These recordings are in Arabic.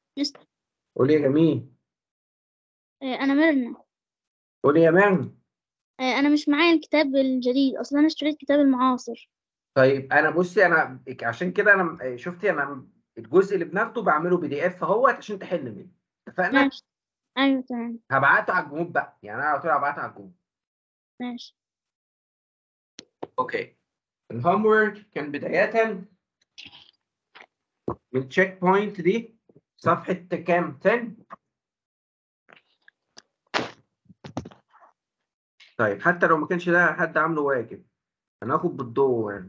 مستر. قولي يا جميل. أنا ميرنا. قولي يا مان. أنا مش معايا الكتاب الجديد، أصلا أنا اشتريت كتاب المعاصر. طيب انا بصي، انا عشان كده انا شفتي انا الجزء اللي بناخده بعمله PDF اهوت عشان تحل منه. اتفقنا؟ ماشي. أيوة تمام. هبعته على الجروب بقى، يعني انا على طول هبعته على الجروب. ماشي. اوكي. الهوم ورك كان بداية من تشيك بوينت دي، صفحة كام؟ 10. طيب حتى لو ما كانش ده حد عامله واجب هناخد بالدور.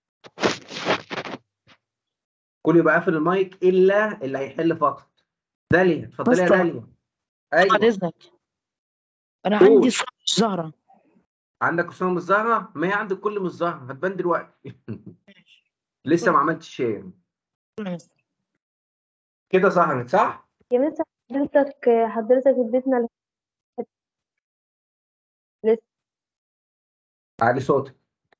كل يبقى قافل المايك الا اللي هيحل فقط. داليا، اتفضلي يا مستر، داليا. بعد ايوه إذنك أنا قول. عندي صورة مش ظاهرة. عندك اسامه مش ظاهره؟ ما هي عندك كل مش ظاهره، هتبان دلوقتي. لسه ما عملتش شير. كده ظهرت صح؟ يا مس، حضرتك اديتنا لسه. علي صوتك.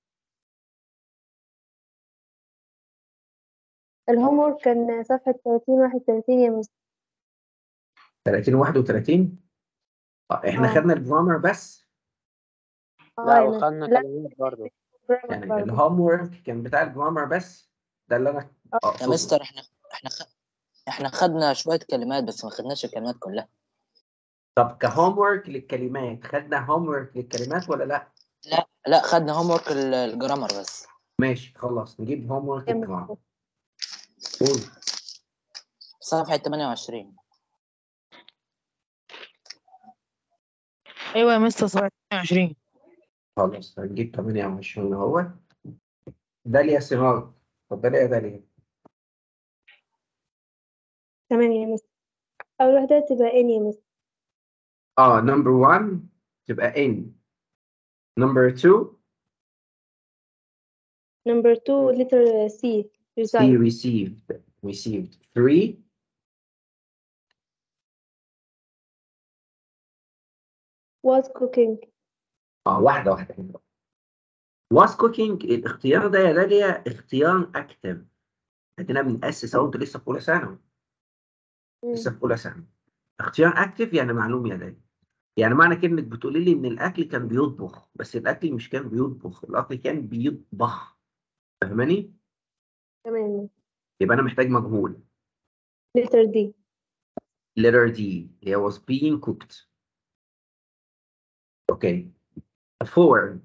الهوم ورك كان صفحة 30 31 يا مس. 30 31. احنا خدنا الجرامر بس. لا يا مس. وخدنا لا، كلمات برضه. يعني برضه. الهوم ورك كان بتاع الجرامر بس، ده اللي انا يا اقصده. مستر احنا خدنا شوية كلمات بس ما خدناش الكلمات كلها. طب كهوم ورك للكلمات خدنا هوم ورك للكلمات ولا لا؟ لا خدنا هوم ورك الجرامر بس. ماشي خلاص، نجيب هوم ورك يا مس. الجرامر. قول. صفحة 28. أيوة يا مستر، 27. خلاص هنجيب 28 اهو. داليا سيهار، اتفضلي يا داليا. تمام يا مس. أول واحدة تبقى إن يا مس. نمبر 1 تبقى ان. نمبر 2 نمبر 2 letter C. C recite. received 3. was cooking. واحدة واحدة. was cooking، الاختيار ده يا داليا اختيار اكتف. احنا بنأسس اهو، انت لسه في اولى ثانوي. لسه في اولى ثانوي. اختيار اكتف يعني معلوم يا داليا. يعني معنى كلمة بتقولي لي ان الاكل كان بيطبخ، بس الاكل مش كان بيطبخ، الاكل كان بيطبخ. فاهماني؟ تمام. يبقى انا محتاج مجهول. letter D. letter D هي was being cooked. اوكي. 4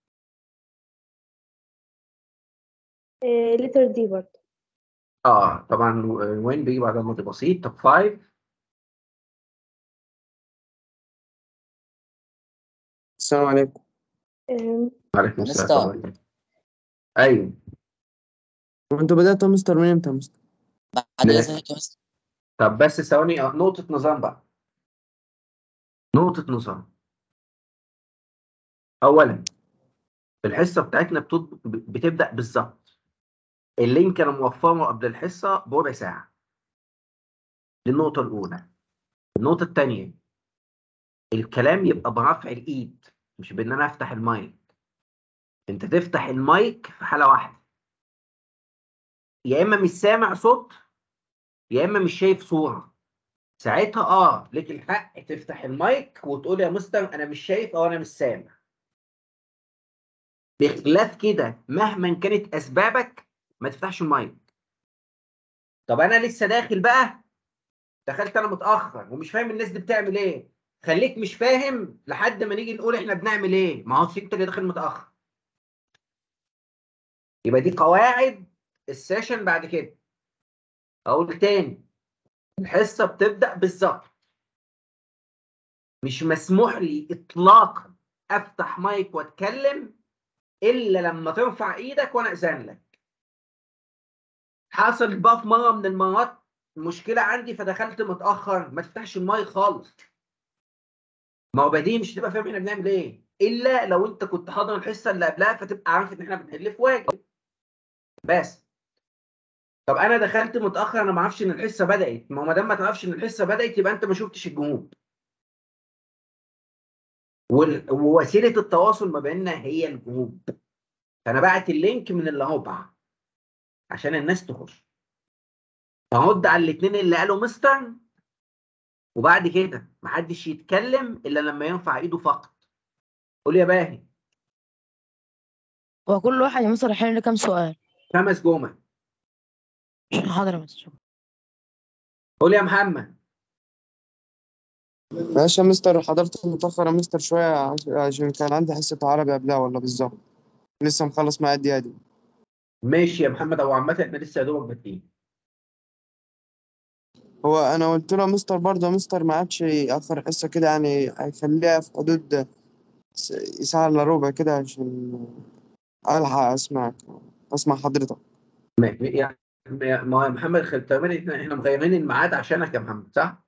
letter D برضه. طبعا وين بيجي بعد الماضي بسيط. طب 5. السلام عليكم. وعليكم يا السلام مستر ورحمة الله. ايوه. وانتوا بدأتوا مستر من امتى يا مستر؟ بعد إذنك يا مستر. طب بس ثواني، نقطة نظام بقى. نقطة نظام. أولا الحصة بتاعتنا بتبدأ بالظبط. اللينك أنا موفره قبل الحصة بربع ساعة. دي النقطة الأولى. النقطة الثانية، الكلام يبقى برفع الإيد، مش بإن أنا أفتح المايك. أنت تفتح المايك في حالة واحدة، يا إما مش سامع صوت يا إما مش شايف صورة. ساعتها ليك الحق تفتح المايك وتقول يا مستر أنا مش شايف أو أنا مش سامع. بخلاف كده مهما كانت اسبابك ما تفتحش المايك. طب انا لسه داخل بقى، دخلت انا متاخر ومش فاهم الناس دي بتعمل ايه. خليك مش فاهم لحد ما نيجي نقول احنا بنعمل ايه، ما هو انت اللي داخل متاخر. يبقى دي قواعد السيشن. بعد كده اقول تاني، الحصه بتبدا بالظبط. مش مسموح لي اطلاقا افتح مايك واتكلم الا لما ترفع ايدك وانا اذن لك. حصل بقى في مره من المرات مشكله عندي فدخلت متاخر، ما تفتحش المايك خالص. ما هو بديهي مش هتبقى فاهم احنا بنعمل ايه الا لو انت كنت حاضر الحصه اللي قبلها فتبقى عارف ان احنا بنحل في واجب بس. طب انا دخلت متاخر، انا ما اعرفش ان الحصه بدات. ما هو ما دام ما تعرفش ان الحصه بدات يبقى انت ما شفتش الجهود. ووسيله التواصل ما بيننا هي الجروب. فانا بعت اللينك من اللي هو بعت عشان الناس تخش. هرد على الاثنين اللي قالوا مستر، وبعد كده محدش يتكلم الا لما يرفع ايده فقط. قول يا باهي. هو كل واحد يا مستر يحل لي كام سؤال؟ 5 جمل. حاضر يا مستر. قول يا محمد. معلش يا مستر، حضرت متأخر يا مستر شوية عشان كان عندي حصة عربي قبلها ولا بالظبط. لسه مخلص معايا الدقيقة دي. ماشي يا محمد، هو عامة احنا لسه يا دوبك بادئين. هو أنا قلت له يا مستر برضه يا مستر ما عادش يأخر حصة كده، يعني هيخليها في حدود ساعة إلا ربع كده عشان ألحق أسمع حضرتك. يعني ما هو محمد تقريبا احنا مغيرين الميعاد عشانك يا محمد، صح؟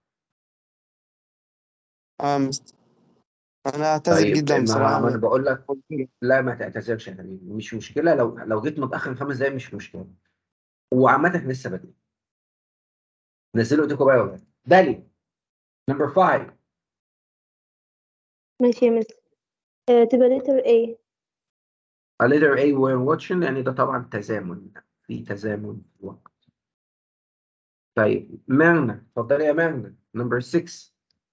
يا مستر أنا أعتذر طيب جدا بصراحة. ما انا بقول لك، قلت له. لا ما تعتذرش يا حبيبي، مش مشكلة. لو جيت متأخر 5 دقايق مش مشكلة. وعامة احنا لسه بادئين. نزلوا ايديكم بقى يا ولاد. دالي نمبر 5. ماشي يا مس. تبقى letter A. A letter A we're watching، يعني ده طبعا تزامن، في تزامن في الوقت. طيب ميرنا، اتفضلي يا ميرنا نمبر 6.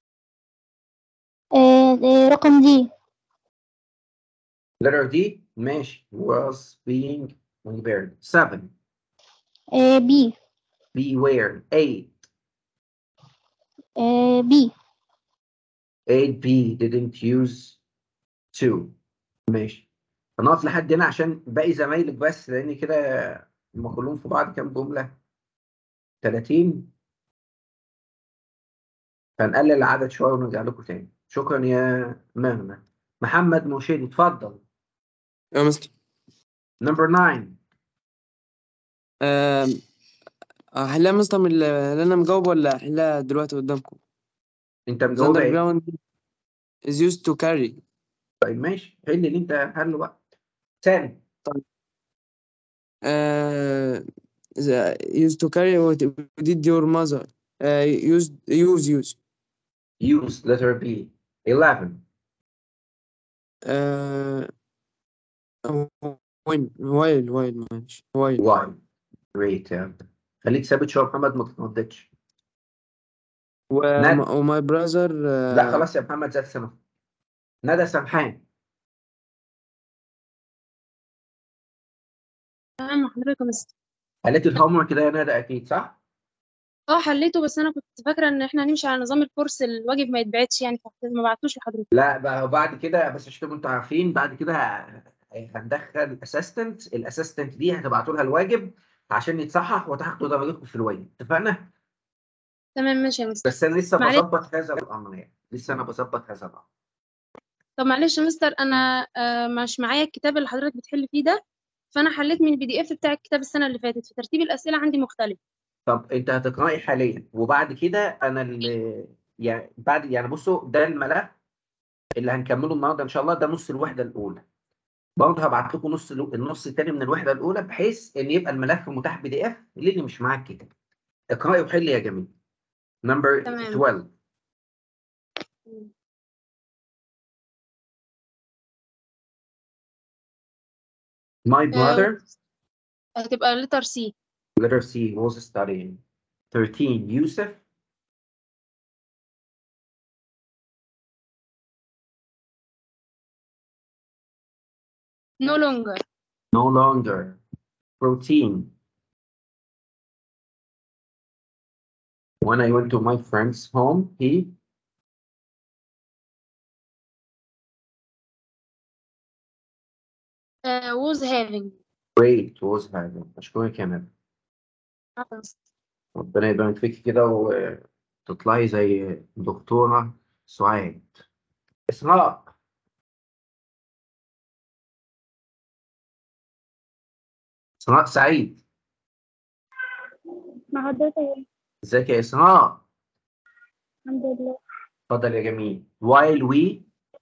رقم دي. letter D ماشي. was being repaired. 7. بي. beware. 8. بي. 8B didn't use to. ماشي. هنقف لحد هنا عشان باقي زمايلك بس، لان كده هم كلهم في بعض كام جملة؟ 30. فنقلل العدد شوية ونرجع لكم تاني. شكرا يا مهنا. محمد مرشدي اتفضل. يا مستر نمبر 9. أحلها يا مستر من اللي أنا مجاوب ولا أحلها دلوقتي قدامكم؟ انت The مجاوبة ايه؟ underground is used to carry. طيب ماشي، حل اللي انت حله بقى. ثاني. طيب. Used to carry what did your mother use. use letter B. 11. آه while ماشي while. why. great يا خليك ثابت شوية يا محمد، ما تتنططش. ند. وماي براذر. لا خلاص يا محمد، زاد سنة. ندى سمحان. تمام حضرتك يا مستر. قالت الهوم ورك كده يا ندى اكيد، صح؟ حليته، بس انا كنت فاكره ان احنا هنمشي على نظام الكورس، الواجب ما يتبعتش يعني، فما بعتوش لحضرتك. لا بقى بعد كده، بس عشان تبقوا انتوا عارفين، بعد كده هندخل اسيستنت. الاسيستنت دي هتبعتوا لها الواجب عشان يتصحح وتاخدوا درجتكم في الواجب، اتفقنا؟ تمام ماشي يا مستر. بس انا لسه معلش. بظبط هذا الامر، يعني لسه انا بظبط هذا الامر. طب معلش يا مستر، انا مش معايا الكتاب اللي حضرتك بتحل فيه ده، فانا حليت من الPDF بتاع الكتاب السنه اللي فاتت، فترتيب الاسئله عندي مختلف. طب انت هتقرأي حاليا، وبعد كده انا اللي يعني بعد، يعني بصوا ده الملف اللي هنكمله النهارده ان شاء الله، ده نص الوحده الاولى. برضه هبعت لكم النص الثاني من الوحده الاولى، بحيث ان يبقى الملف متاح PDF للي مش معاه الكتاب. اقرأي وحلي يا جميل. نمبر تمام. 12. My brother. هتبقى letter C. letter C was studying. 13. Yusuf. no longer. No longer. 14. When I went to my friend's home, he was having. great was having. أشكرك يا ندى. ربنا يبارك فيك كده وتطلعي زي دكتورة سعاد. إسراء. إسراء سعيد. مع حضرتك. ازيك يا إسراء؟ الحمد لله. اتفضل يا جميل. while we.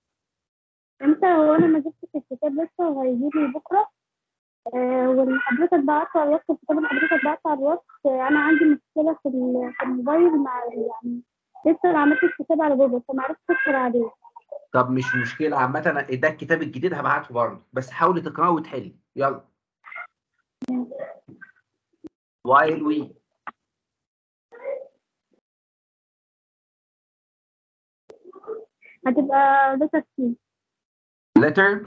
هو انا ما جبتش الكتاب لسه وهيجيلي بكره. واللي حضرتك بعته على الواتس، الكتاب اللي حضرتك بعته على الواتس، انا عندي مشكله في الموبايل، مع يعني لسه ما عملتش الكتاب على جوجل، فما عرفتش ادخل عليه. طب مش مشكلة، عامة ده الكتاب الجديد هبعته برضه، بس حاولي تقراه وتحلي. يلا. while we. هتبقى letter C. letter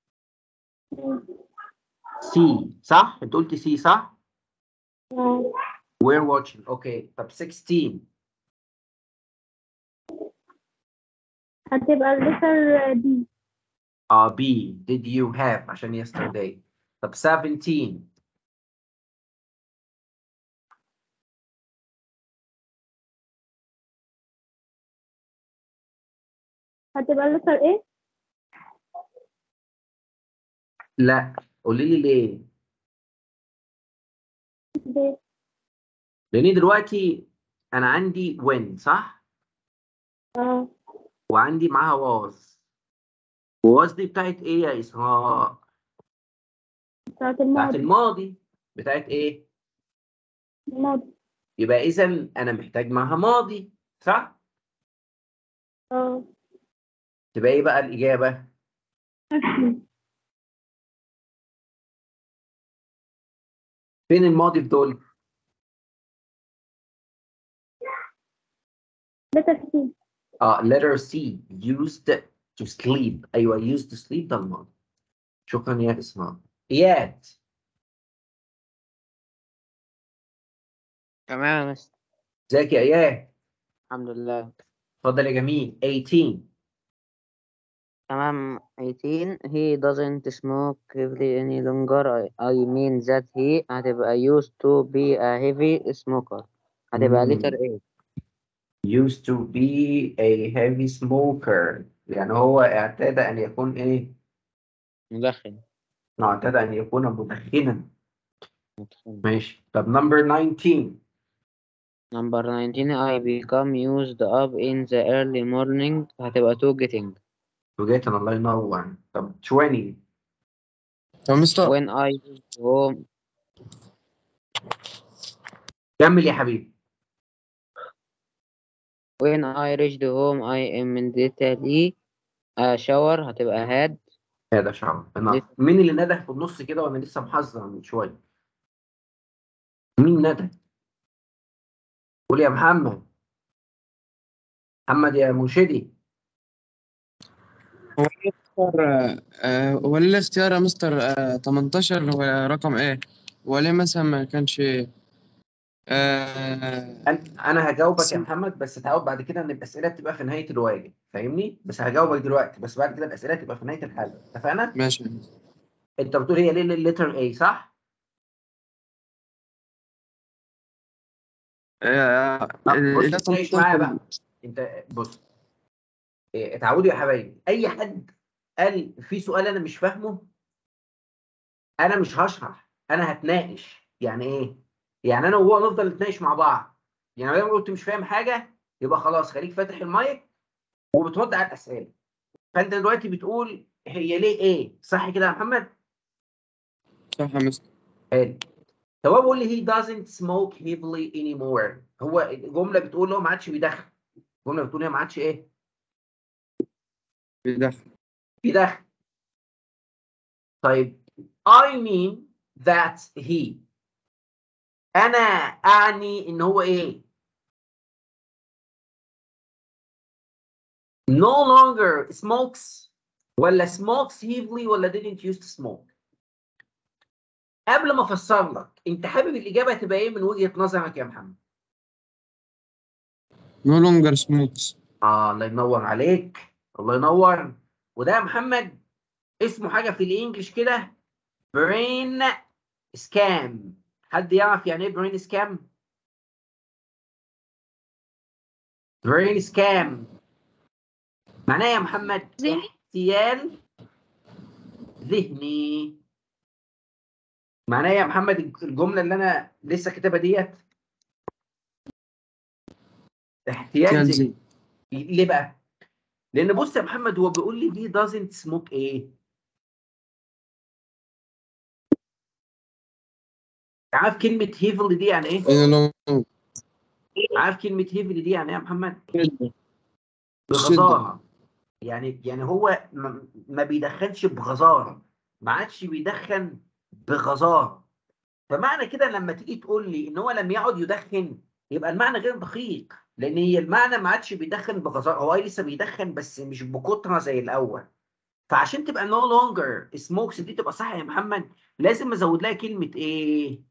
C صح؟ انت قلت C صح؟ we're watching. اوكي طب 16 هتبقى letter D. B did you have عشان yesterday. طب 17 هتبقى letter A. لا قولي لي ليه؟ B. لان دلوقتي انا عندي when صح؟ وعندي معاها was. was دي بتاعت ايه يا اسراء؟ بتاعت بتاعت الماضي. الماضي. بتاعت ايه؟ الماضي. يبقى اذا انا محتاج معاها ماضي صح؟ تبقى ايه بقى الاجابه؟ فين الماضي في دول؟ letter C. letter C used to sleep. ايوه used to sleep ده الماضي. شكرا يا اسراء. اياد تمام يا مستر. ازيك يا اياد؟ الحمد لله. اتفضل يا جميل. 18 تمام. 18 he doesn't smoke heavily any longer. I mean that he هتبقى used to be a heavy smoker. هتبقى letter A. used to be a heavy smoker. يعني هو اعتاد أن يكون إيه؟ مدخن. اعتاد أن يكون مدخنا. ماشي. طب number 19. Number 19 I become used up in the early morning. هتبقى to getting. وجيتنا الله ينور. طب 20. يا مستر When I reach home. كمل يا حبيبي. When I reached home I immediately shower. هتبقى had. هذا شعر. مين اللي نده في النص كده وأنا لسه محذر من شوية؟ مين نده؟ قول يا محمد. محمد يا مرشدي. هو ليه مستر هو ليه الاختيار يا مستر 18 هو رقم ايه؟ وليه مثلا ما كانش انا هجاوبك يا محمد، بس تعود بعد كده ان الاسئله تبقى في نهايه الواجب، فاهمني؟ بس هجاوبك دلوقتي، بس بعد كده الاسئله تبقى في نهايه الحل، اتفقنا؟ ماشي. انت بتقول هي ليه الليتر اي صح؟ بص تناقش معايا بقى. انت بص، اتعودوا يا حبايبي، اي حد قال في سؤال انا مش فاهمه انا مش هشرح، انا هتناقش. يعني ايه؟ يعني انا وهو نفضل نتناقش مع بعض. يعني لو قلت مش فاهم حاجه يبقى خلاص خليك فاتح المايك وبترد على الاسئله. فانت دلوقتي بتقول هي ليه ايه؟ صح كده يا محمد؟ صح يا مستر. حلو. طب هو بيقول لي he doesn't smoke heavily anymore. هو الجمله بتقول هو ما عادش بيدخن. الجمله بتقول هي ما عادش ايه؟ بيدخن. بيدخن. طيب I mean that he. انا اعني ان هو ايه؟ no longer smokes ولا smokes heavily ولا didn't used to smoke. قبل ما افسر لك انت حابب الاجابه تبقى ايه من وجهه نظرك يا محمد؟ no longer smokes. الله ينور عليك، الله ينور. وده يا محمد اسمه حاجه في الانجليش كده برين سكام. حد يعرف يعني ايه برين سكام؟ برين سكام معناه يا محمد احتيال ذهني. معناه يا محمد الجمله اللي انا لسه كاتبها ديت احتيال ذهني. ليه بقى؟ لان بص يا محمد هو بيقول لي دي doesn't smoke ايه؟ عارف كلمه هيفل دي يعني ايه؟ عارف كلمه هيفل دي يعني ايه يا محمد؟ بغزاره. يعني هو ما بيدخنش بغزاره، ما عادش بيدخن بغزاره. فمعنى كده لما تيجي تقول لي ان هو لم يعد يدخن يبقى المعنى غير دقيق، لان هي المعنى ما عادش بيدخن بغزاره، هو لسه بيدخن بس مش بكتره زي الاول. فعشان تبقى no longer smokes دي تبقى صح يا محمد، لازم ازود لها كلمه ايه؟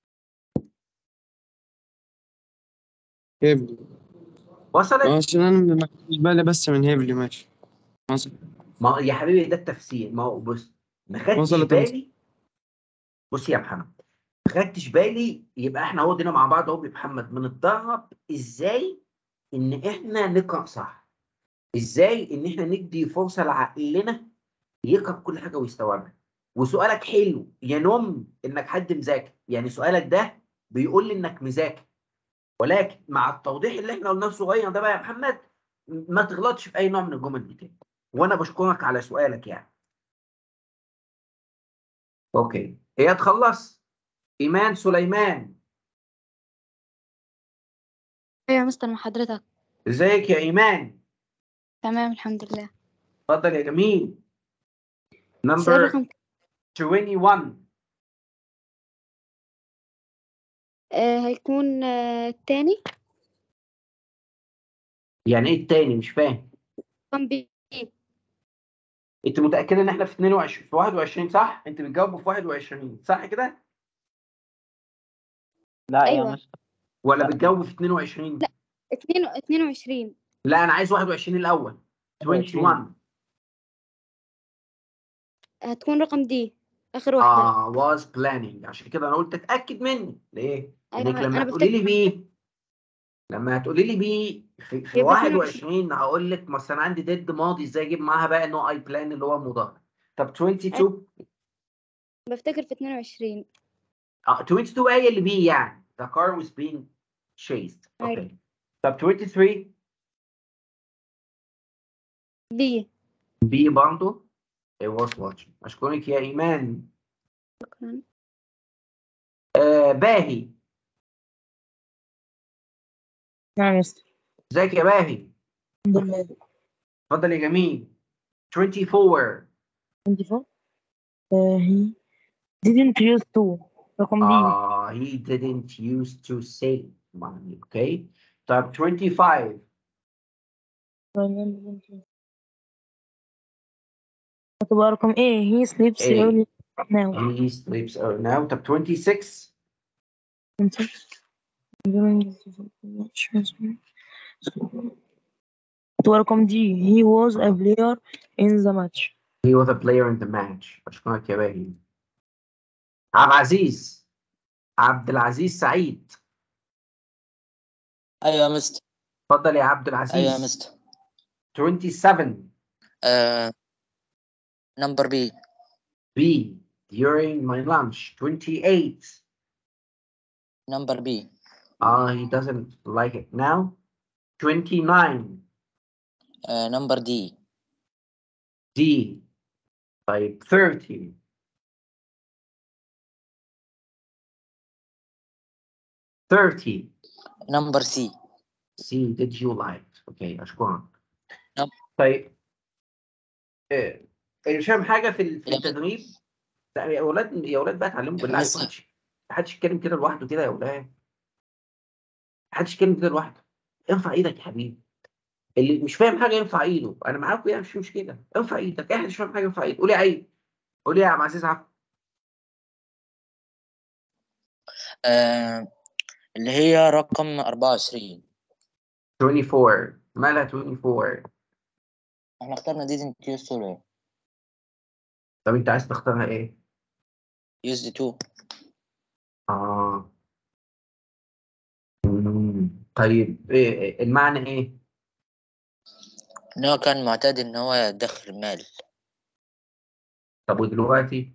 هبلي. وصلت؟ عشان انا ما خدتش بالي بس من هبلي. ماشي وصل. ما يا حبيبي ده التفسير، ما هو بص ما خدتش وصلت يا مستر. بالي. بص يا محمد، ما خدتش بالي، يبقى احنا اهو دينا مع بعض اهو يا محمد بنتدرب ازاي ان احنا نقرا صح، ازاي ان احنا ندي فرصه لعقلنا يقرا كل حاجه ويستوعبها. وسؤالك حلو ينم انك حد مذاكر، يعني سؤالك ده بيقول لي انك مذاكر، ولكن مع التوضيح اللي احنا قلناه الصغير ده بقى يا محمد ما تغلطش في اي نوع من الجمل دي تاني. وانا بشكرك على سؤالك يعني. اوكي، هي تخلص. ايمان سليمان، ايوه يا مستر مع حضرتك. ازيك يا ايمان؟ تمام الحمد لله. اتفضل يا جميل. سؤال نمبر رقم 21. هيكون التاني. يعني ايه التاني؟ مش فاهم. رقم بي. انت متاكده ان احنا في 22 في 21 صح؟ انت بتجاوبوا في 21 صح كده؟ لا يا ايوه مستر. ولا لا. بتجاوبوا في 22؟ لا 22. لا انا عايز 21 الاول. 21. هتكون رقم دي اخر واحدة. was planning، عشان كده انا قلت اتاكد مني ليه؟ انك ايوه لما انا هتقولي لي بفتكر بيه، لما هتقولي لي بيه في يبقى 22. 21 هقول لك ما انا عندي ديد ماضي، ازاي اجيب معاها بقى نو اي بلان اللي هو المضارع. طب 22. بفتكر في 22. 22 هي اللي بيه يعني the car was being chased. ايوه اوكي. طب 23 بي. بيه برضه it was watching. اشكرك يا ايمان. شكرا. باهي، نعم يا مستر. ازيك يا باهي؟ الحمد لله. اتفضل يا جميل. 24. 24. he didn't use to. رقم دي. he didn't used to say money. Okay. طب 25. هتبقى رقم ايه؟ he sleeps A. early now. he sleeps early now. طب 26. هتبقى رقم دي he was a player in the match. he was a player in the match. اشكرك يا باهي. عبد العزيز، عبد العزيز سعيد، ايوه يا مستر. اتفضل يا عبد ايوه يا العزيز. مستر. 27. نمبر بي. B. during my lunch. 28. نمبر بي. he doesn't like it now. 29. نمبر دي. D. طيب 30. 30. نمبر سي. C. did you like. اوكي اشكرك. نعم. طيب مش فاهم حاجه في يا التدريب. لا يا اولاد يا اولاد بقى اتعلموا بالله عليكم. مستر. محدش يتكلم كده لوحده كده يا اولاد. محدش يتكلم كده لوحده. ارفع ايدك يا حبيبي. اللي مش فاهم حاجه يرفع ايده، انا معاكم يعني مش مشكله. ارفع ايدك، احد مش فاهم حاجه يرفع ايده. قولي يا عيد، قولي يا عبد العزيز عفو. اللي هي رقم 24. 24. مالها 24؟ احنا اخترنا didn't use to ليه؟ طب انت عايز تختارها ايه؟ used to. طيب إيه المعنى ايه؟ ان هو كان معتاد ان هو يدخر مال. طب ودلوقتي؟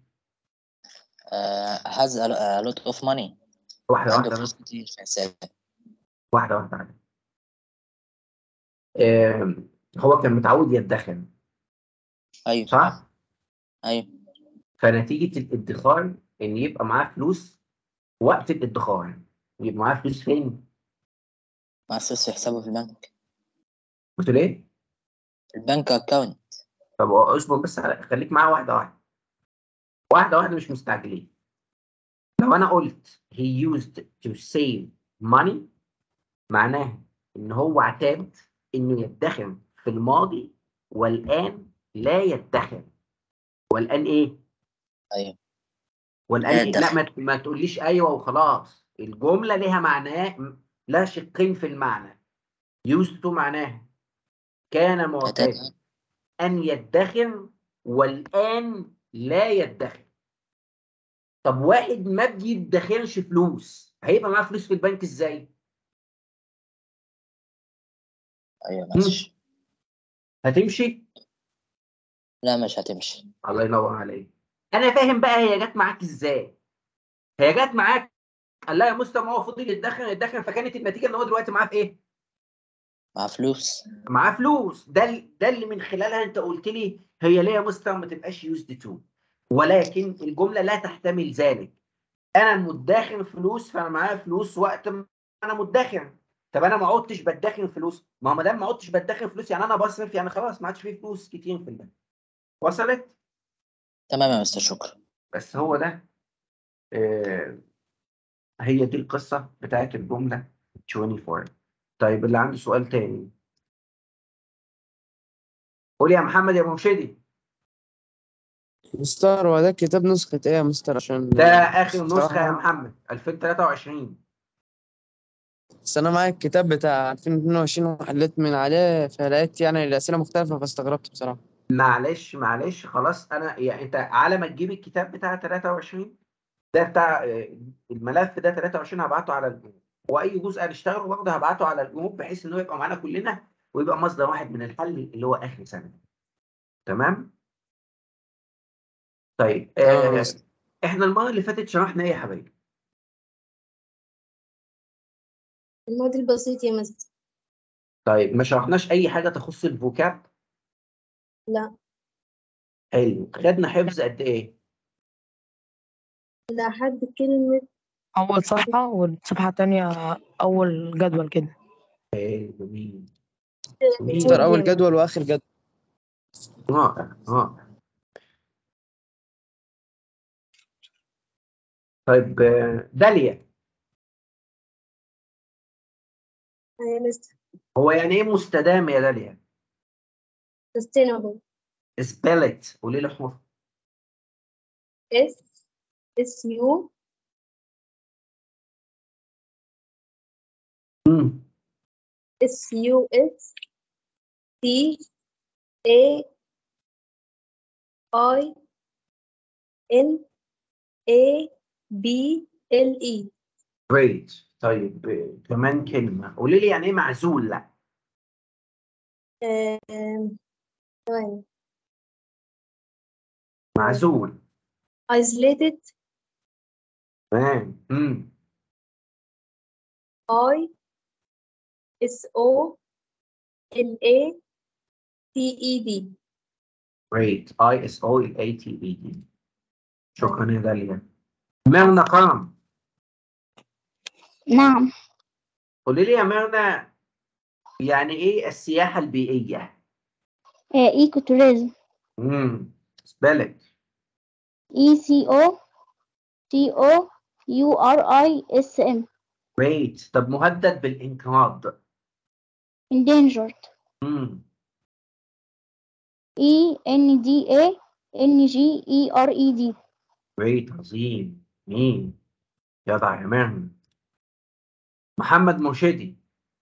has a lot of money. واحده عنده واحده فلوس بس. كتير في حسابه. واحده واحده عليك. هو كان متعود يدخن ايوه. صح؟ ايوه. فنتيجه الادخار ان يبقى معاه فلوس وقت الادخار. يبقى معاه فلوس فين؟ مع فلوس في حسابه في البنك. قلت ليه؟ البنك اكاونت. طب اصبر بس خليك معاه واحده واحده. واحده واحده مش مستعجلين. لو انا قلت he used to save money معناها ان هو اعتاد انه يدخر في الماضي والان لا يدخر. والان ايه؟ ايوه والان لا ايه؟ لا يدخر. ما تقوليش ايوه وخلاص. الجمله ليها معناه، لا شقين في المعنى. used to معناها كان معتادا ان يدخر والان لا يدخر. طب واحد ما بيدخرش فلوس هيبقى معاه فلوس في البنك ازاي؟ ايوه ماشي. هتمشي؟ لا مش هتمشي. الله ينور عليك. انا فاهم بقى هي جت معاك ازاي. هي جت معاك قال لها يا مستر ما هو فضل يتدخن فكانت النتيجه ان هو دلوقتي معاه في ايه؟ مع فلوس. معاه فلوس. ده اللي من خلالها انت قلت لي هي ليه يا مستر ما تبقاش يوزد تو. ولكن الجمله لا تحتمل ذلك. انا مدخر فلوس فانا معايا فلوس وقت ما انا مدخر. طب انا ما عدتش بدخر فلوس، ما هو ما دام ما عدتش بدخر فلوس يعني انا بصرف، يعني خلاص ما عادش فيه فلوس كتير في البنك. وصلت؟ تمام يا مستر شكرا. بس هو ده هي دي القصة بتاعت الجملة 24. طيب اللي عنده سؤال تاني قول يا محمد يا مرشدي. مستر هو ده كتاب نسخة ايه يا مستر؟ عشان ده آخر نسخة يا بصراحة محمد 2023. بس أنا معايا الكتاب بتاع 2022 وحليت من عليه فلقيت يعني الأسئلة مختلفة فاستغربت بصراحة. معلش خلاص. أنا يعني أنت على ما تجيب الكتاب بتاع 23 ده بتاع الملف ده 23 هبعته على الجروب، وأي جزء هنشتغله برضه هبعته على الجروب بحيث إنه يبقى معانا كلنا ويبقى مصدر واحد من الحل اللي هو آخر سنة. تمام؟ طيب تمام يا مستر. إحنا المرة اللي فاتت شرحنا إيه يا حبايبي؟ الماضي البسيط يا مستر. طيب ما شرحناش أي حاجة تخص الفوكاب؟ لا. حلو. خدنا حفظ قد ايه؟ لحد كلمة. أول صفحة والصفحة التانية أول جدول كده. جميل. مستر أول مديم. جدول وآخر جدول. رائع. طيب داليا يا مستر. هو يعني ايه مستدام يا داليا؟ sustainable. سبيلت قولي لي حروف. SU SUS TAINABLE. جريت. طيب كمان كلمة قولي لي يعني ايه معزول؟ لا ثواني. معزول. isolated. تمام. ISOLATED. جريت. ISOLATED. شكرا يا داليا. ميرنا كرم نعم. قولي لي يا ميرنا يعني ايه السياحة البيئية؟ ايكو توريزم. سبيلت. ECOTOURISM. جريت. طب مهدد بالانقراض؟ endangered. ENDANGERED. جريت. عظيم. مين؟ جدع يا مهن. محمد مرشدي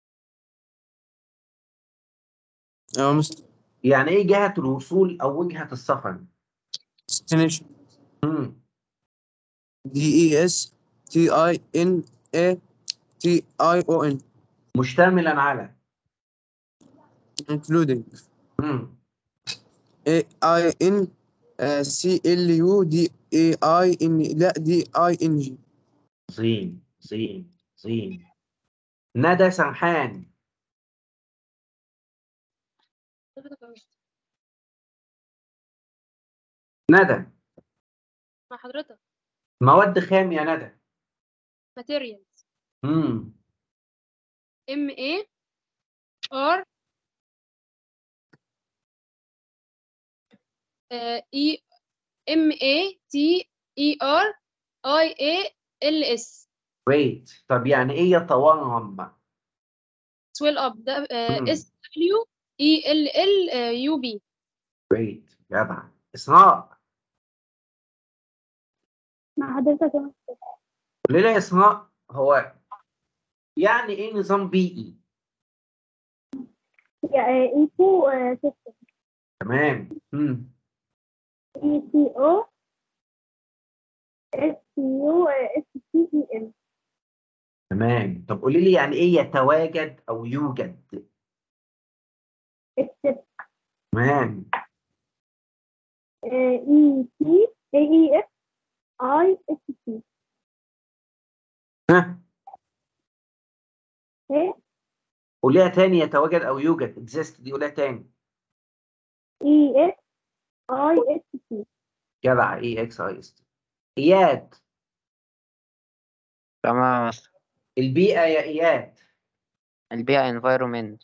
يا مستر يعني ايه جهة الوصول او وجهة السفر؟ destination. مم. DESTINATION. مشتملا على including. مم. AINCLUDAIN. لا DING. زين. ندى سرحان ندى مع حضرتك مواد خام يا ندى. materials. مم. MAR MATERIALS. جريت. طب يعني ايه يتورم؟ swell up ده SWELLUB. great جدع. إسراء مع حضرتك يا مستر. قولي لي يا إسراء، هو يعني إيه نظام بيئي؟ ايكو سيستم. تمام. ECO SUSTEM. تمام. طب قولي لي يعني إيه يتواجد أو يوجد؟ السيستم تمام. ECAEFIST. ها ايه قوليها تاني، يتواجد أو يوجد. exist دي قوليها تاني. ESIST. جدع. EXIST. إياد تمام يا مستر. البيئة يا إياد. البيئة environment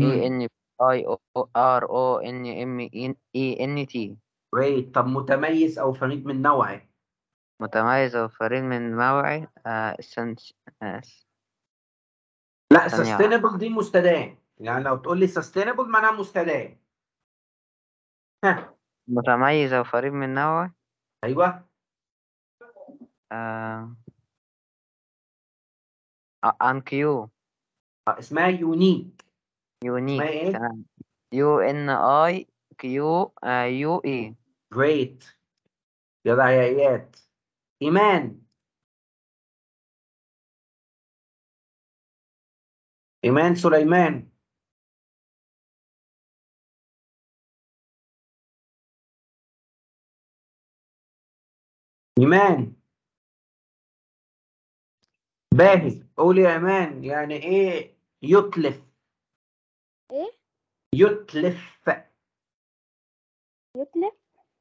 ENVIRONMENT. great. طب متميز أو فريد من نوعه. متميز وفريد من نوعه. لا ثانية sustainable دي مستدام، يعني لو تقول لي sustainable معناها مستدام. ها متميز وفريد من نوعه. أيوه. UNIQ. اسمها يونيك. اسمها يونيك. إيه؟ تمام. UNIQUE. great. جدع يا إياد. إيمان. إيمان سليمان. إيمان. باهي. قولي يا إيمان يعني إيه يتلف؟ ايه يتلف. يتلف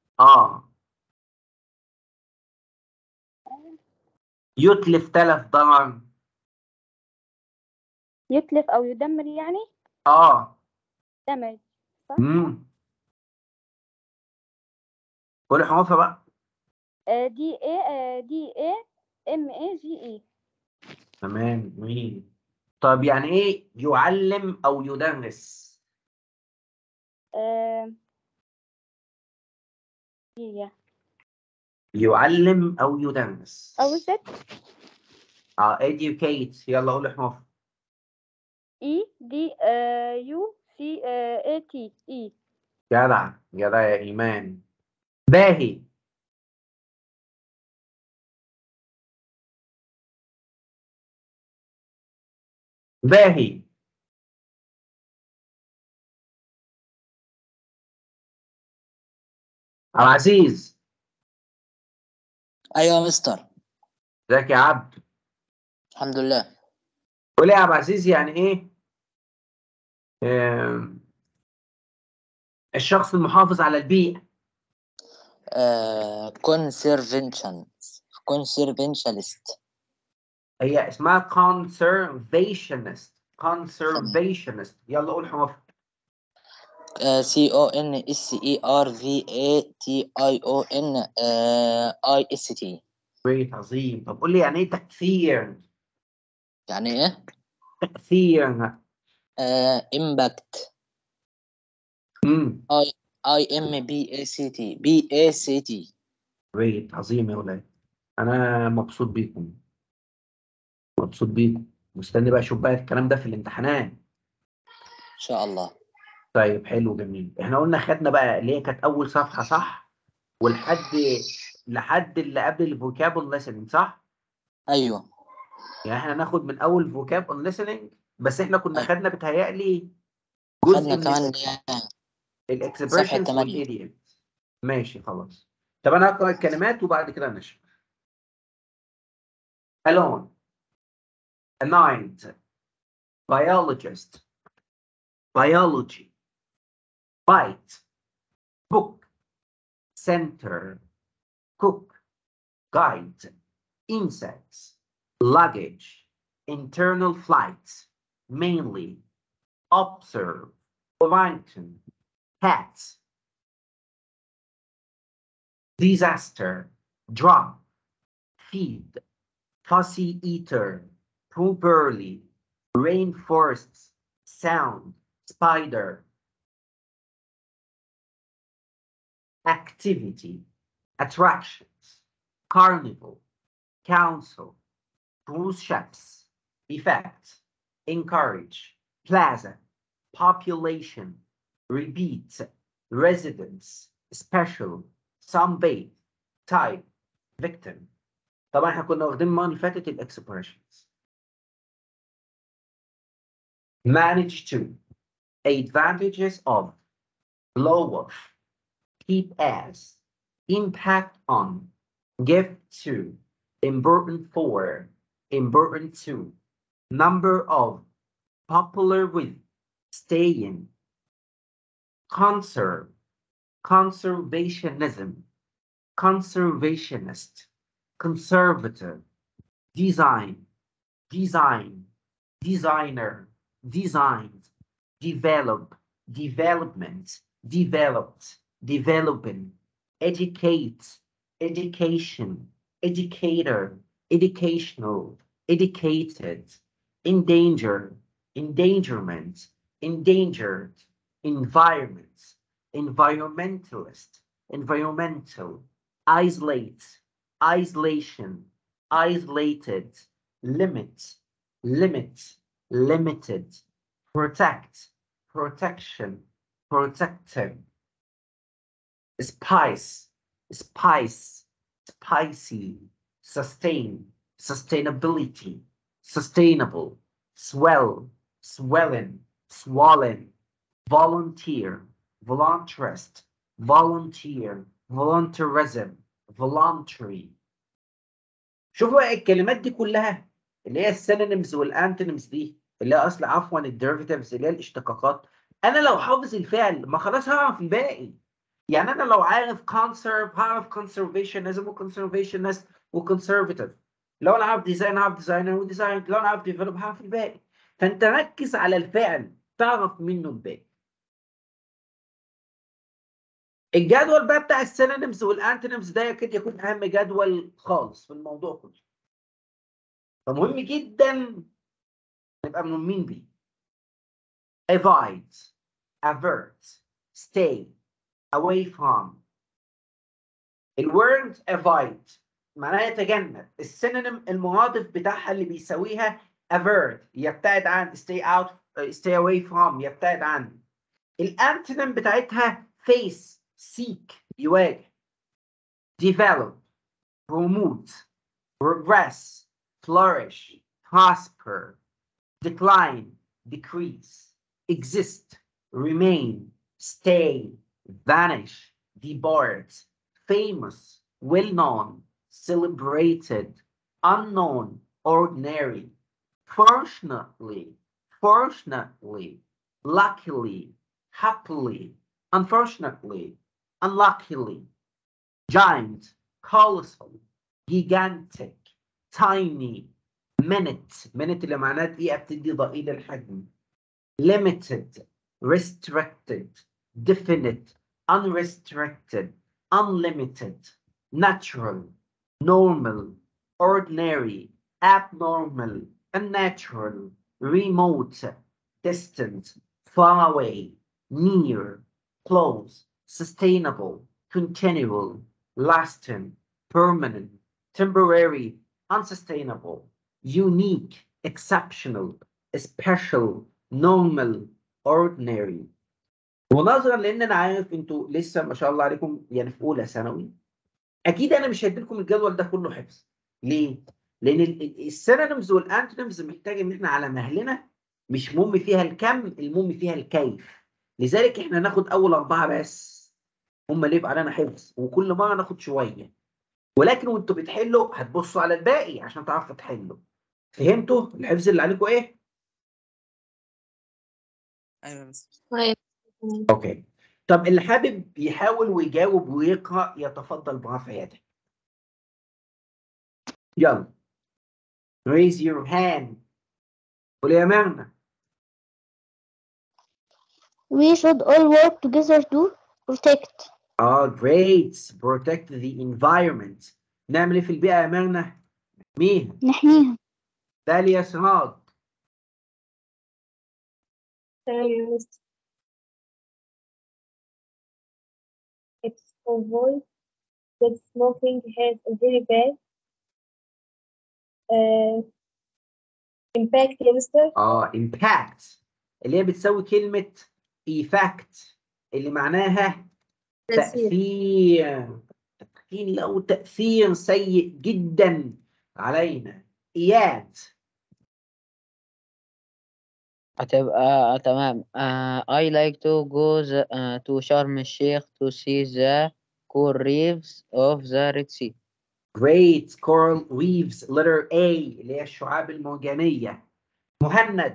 يتلف تلف ضرر. يتلف او يدمر يعني دمج صح. قولي حروفها بقى. DAMAGE. تمام. جميل. طب يعني ايه يعلم او يدرس؟ هي يعلم او يدرس. او ست. educate. يلا قولي حروف. EDUCATE. جدع جدع يا ايمان. باهي. باهي. عبد العزيز. ايوه يا مستر. ازيك يا عبد؟ الحمد لله. قولي يا عبد العزيز يعني ايه الشخص المحافظ على البيئة؟ conservationist. هي اسمها conservationist. conservationist. يلا قول حروف. CONSERVATIONIST. great. عظيم. طب قول لي يعني ايه تأثير؟ يعني ايه؟ تأثير. impact. IMBACT. great. عظيم يا ولاد. انا مبسوط بيكم. مبسوط بيكم. مستني بقى اشوف بقى الكلام ده في الامتحانات. ان شاء الله. طيب حلو جميل. احنا قلنا خدنا بقى اللي هي كانت اول صفحة صح؟ لحد اللي قبل الفوكاب listening صح؟ ايوه. يعني احنا ناخد من اول فوكاب listening، بس احنا كنا أيوة. خدنا بتهيألي خدنا جزء من كمان صفحة الاكسبريشنز 8. والايديومز. ماشي خلاص. طب انا هقرا الكلمات وبعد كده نشرح. alone. a night. biologist. biology. bite. book. center. cook. guide. insects. luggage. internal flights. mainly. observe. orangutan. cats. disaster. drop. feed. fussy eater. poop early. rainforests. sound, spider. Activity, attractions, carnival, council, cruise ships, effect, encourage, plaza, population, repeat, residence, special, sunbathe, type, victim. طبعا احنا كنا واخدين المره اللي فاتت الاكسبريشنز. Manage to, advantages of, blow off, keep as, impact on, give to, important for, important to, number of, popular with, stay in, conserve, conservationism, conservationist, conservative, design, design, designer, designed, develop, development, developed, developing, educate, education, educator, educational, educated, endanger, endangerment, endangered, environment, environmentalist, environmental, isolate, isolation, isolated, limit, limit, limited, protect, protection, protective, spice, spice, spicy, sustain, sustainability, sustainable, swell, swelling, swollen, volunteer, voluntarist, volunteer, voluntarism, voluntary. شوفوا الكلمات دي كلها اللي هي السينونيمز والانتونيمز دي اللي هي اصل عفوا الديريفيتيفز اللي هي الاشتقاقات. انا لو حافظ الفعل ما خلاص هعرف الباقي. يعني انا لو عارف conserve هعرف conservationism وconservationist وconservative. لو انا عارف design هعرف designer وديزاين. لو انا عارف develop هعرف الباقي. فانت ركز على الفعل تعرف منه الباقي. الجدول بقى بتاع السينونيمز والانتونيمز ده يكاد يكون اهم جدول خالص في الموضوع كله. فمهم جدا نبقى ملمين بيه. avoid, avert, stay, away from. الورد avoid معناها يتجنب. السينونيم المرادف بتاعها اللي بيساويها avert يبتعد عن، stay out, stay away from يبتعد عن. الانتونيم بتاعتها face seek يواجه. develop, promote, progress, flourish, prosper, decline, decrease, exist, remain, stay, vanish, depart, famous, well-known, celebrated, unknown, ordinary, fortunately, fortunately, luckily, happily, unfortunately, unluckily, giant, colossal, gigantic, tiny, minute اللي معناها دقيقة بتدي ضئيل الحجم. limited, restricted, definite, unrestricted, unlimited, natural, normal, ordinary, abnormal, unnatural, remote, distant, far away, near, close, sustainable, continual, lasting, permanent, temporary, unsustainable, unique, exceptional, special, normal, ordinary. ونظرا لان انا عارف انتوا لسه ما شاء الله عليكم يعني في اولى ثانوي، اكيد انا مش هديلكم الجدول ده كله حفظ. ليه؟ لان السينونيمز والانتونيمز محتاج ان احنا على مهلنا، مش مهم فيها الكم، المهم فيها الكيف. لذلك احنا ناخد اول 4 بس هم اللي يبقى علينا حفظ، وكل مره ناخد شويه. ولكن وانتوا بتحلوا هتبصوا على الباقي عشان تعرفوا تحلوا. فهمتوا الحفظ اللي عليكم ايه؟ ايوه بس. اوكي. طب اللي حابب يحاول ويجاوب ويقرأ يتفضل برفع يده. يلا. Raise your hand. قول يا ميرنا. We should all work together to protect. Great. Protect the environment. نعمل ايه في البيئة يا ميرنا؟ مين؟ نحميها. داليا سراج. تمام يا مستر. It's to avoid that smoking has a very bad impact يا مستر. impact اللي هي بتساوي كلمة effect اللي معناها تأثير أو تأثير سيء جدا علينا. إياد هتبقى تمام. I like to go to شرم الشيخ to see the coral reefs of the Red Sea. great coral reefs letter A اللي هي الشعاب المرجانية. مهند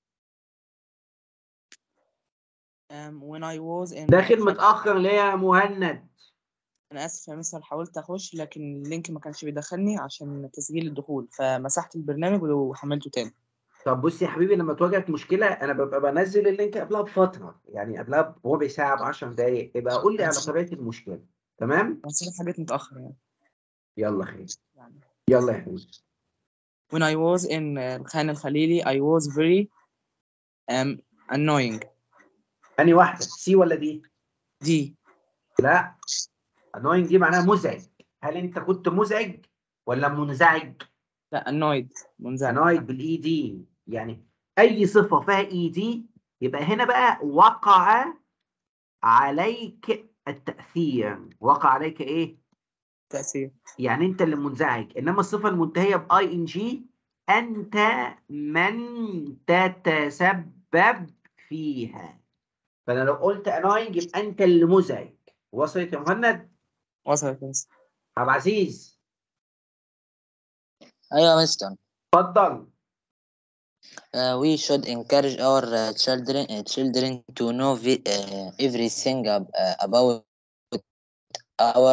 when I was in داخل متأخر ليه يا مهند؟ أنا آسف يا مستر، حاولت أخش لكن اللينك ما كانش بيدخلني عشان تسجيل الدخول، فمسحت البرنامج وحملته تاني. طب بص يا حبيبي، لما تواجهك مشكلة أنا ببقى بنزل اللينك قبلها بفترة، يعني قبلها بربع ساعة ب10 دقايق، يبقى قول لي على طبيعة المشكلة. تمام؟ بس حاجات متأخر يعني. يلا خير. يلا يا حبيبي. When I was in الخان الخليلي I was very annoying. أنهي واحدة؟ سي ولا دي؟ دي. لا. annoying دي معناها مزعج. هل أنت كنت مزعج ولا منزعج؟ لا annoyed منزعج. annoyed بالإي دي، يعني أي صفة فيها إي دي يبقى هنا بقى وقع عليك التأثير. وقع عليك إيه؟ تأثير. يعني أنت اللي منزعج، إنما الصفة المنتهية بأي إن جي أنت من تتسبب فيها. فأنا لو قلت annoying يبقى أنت اللي مزعج. وصلت يا مهند؟ وصلت يا مستر. عبد العزيز. أيوة يا مستر. اتفضل. We should encourage our children to know everything about our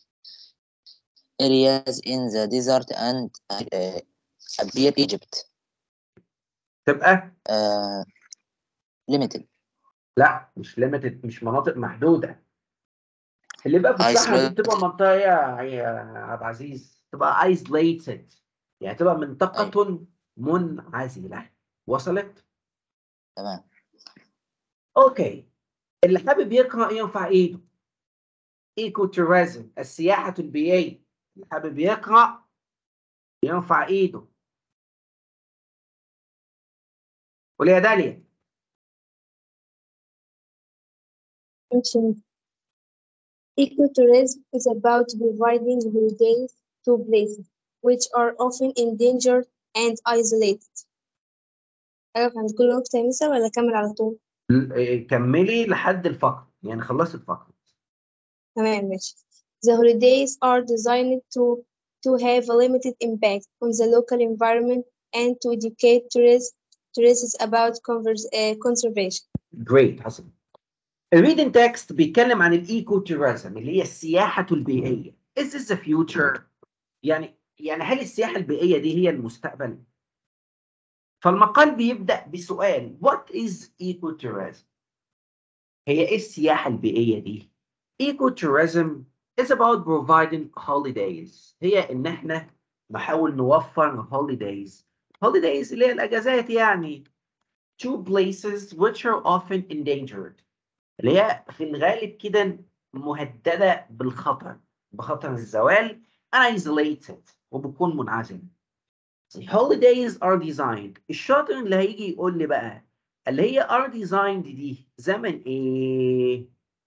areas in the desert and appear Egypt. تبقى limited. لا مش limited، مش مناطق محدودة. اللي بقى في الصحراء دي بتبقى منطقة يا عبد العزيز، تبقى isolated، يعني تبقى منطقة منعزلة. وصلت؟ تمام. اوكي. اللي حابب يقرأ ينفع ايده. ايكوتوريزم السياحة البيئية. اللي حابب يقرأ ينفع ايده. قولي يا داليا. Ecotourism is about providing holidays to places which are often endangered and isolated. أعرف عند كل نقطة يا مستر ولا أكمل على طول؟ كملي لحد الفقرة، يعني خلصت الفقرة. تمام ماشي. The holidays are designed to have a limited impact on the local environment and to educate tourists about conservation. Great حسن. الريدنج تكست بيتكلم عن الايكو توريزم اللي هي السياحة البيئية. Is this the future؟ يعني هل السياحة البيئية دي هي المستقبل؟ فالمقال بيبدأ بسؤال What is ecotourism؟ هي ايه السياحة البيئية دي؟ Ecotourism is about providing holidays. هي ان احنا نحاول نوفر holidays اللي هي الاجازات يعني to places which are often endangered، اللي هي في الغالب كده مهددة بالخطر، بخطر الزوال isolated وبتكون منعزلة. holidays are designed. الشاطر اللي هيجي يقول لي بقى اللي هي are designed دي زمن ايه؟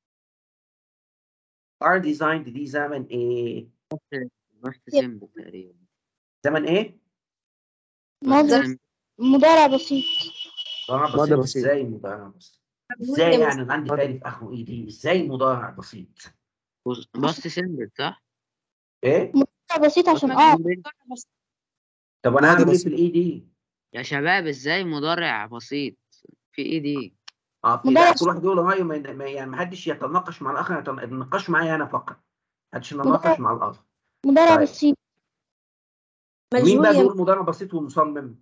are designed دي زمن ايه؟ simple تقريبا. زمن ايه؟ مضارع بسيط. مضارع بسيط. ازاي مضارع بسيط؟ ازاي يعني انا عندي فعل في اخره ايه دي؟ ازاي مضارع بسيط؟ بس simple صح؟ ايه؟ مضارع بسيط عشان طب انا هجيب ليه في الاي دي؟ يا شباب ازاي مضارع بسيط؟ في ايه دي؟ في لا كل واحد يقول رايه، يعني ما حدش يتناقش مع الاخر، يتناقش معايا انا فقط. ما حدش يتناقش مع الاخر. مضارع طيب. بسيط. مين بقى بيقول مضارع بسيط ومصمم؟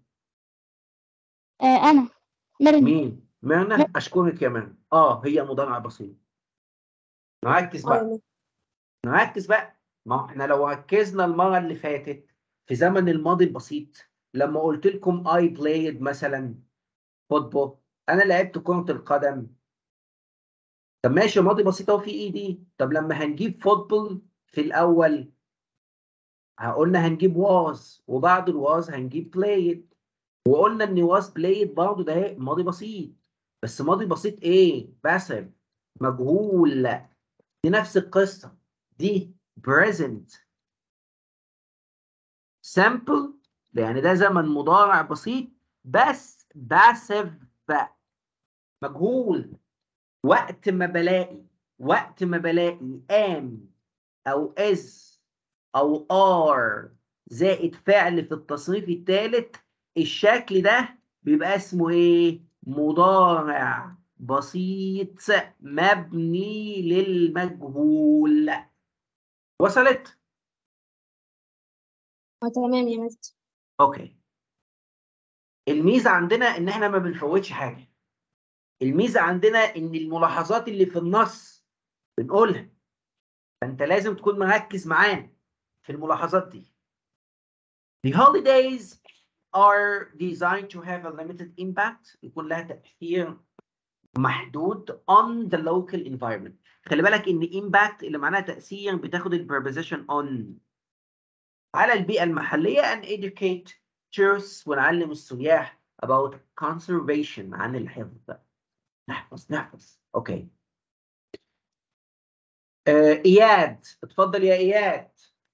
انا مرن. مين؟ معنى اشكرك يا مان. هي مضارع بسيط. نركز بقى. ما احنا لو ركزنا المره اللي فاتت في زمن الماضي البسيط، لما قلت لكم I played مثلا فوتبول انا لعبت كرة القدم. طب ماشي، ماضي بسيط اهو في ايدي. طب لما هنجيب فوتبول في الاول قلنا هنجيب واز، وبعد الواز هنجيب بلايد، وقلنا ان واز بلايد برضه ده ماضي بسيط. بس ماضي بسيط ايه؟ باسف، مجهول. دي نفس القصة، دي present simple يعني ده زمن مضارع بسيط بس باسف مجهول. وقت ما بلاقي am او is او are زائد فعل في التصريف الثالث، الشكل ده بيبقى اسمه ايه؟ مضارع بسيط مبني للمجهول. وصلت؟ تمام يا مستر. اوكي. الميزه عندنا ان احنا ما بنفوتش حاجه. الميزه عندنا ان الملاحظات اللي في النص بنقولها، فانت لازم تكون مركز معانا في الملاحظات دي. The holidays are designed to have a limited impact، يكون لها تأثير محدود on the local environment. خلي بالك ان impact اللي معناها تأثير بتاخد البربوزيشن on على البيئة المحلية and educate tourists، ونعلم السياح about conservation عن الحفظ. نحفظ. اوكي. اياد، اتفضل يا اياد.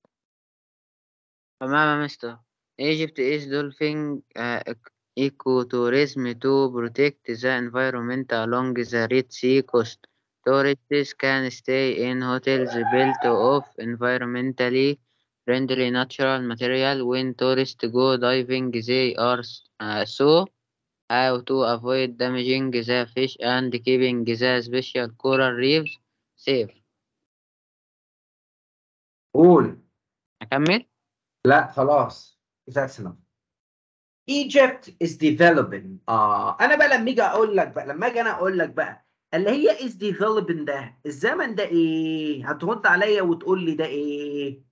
تمام يا مستر. Egypt is developing ecotourism to protect the environment along the Red Sea coast. Tourists can stay in hotels built of environmentally friendly natural material. When tourists go diving, they are so how to avoid damaging the fish and keeping the special coral reefs safe. قول. أكمل؟ لا خلاص. That's enough. Egypt is developing. انا بقى لما اجي اقول لك بقى، اللي هي is developing ده الزمن ده ايه؟ هترد عليا وتقول لي ده ايه؟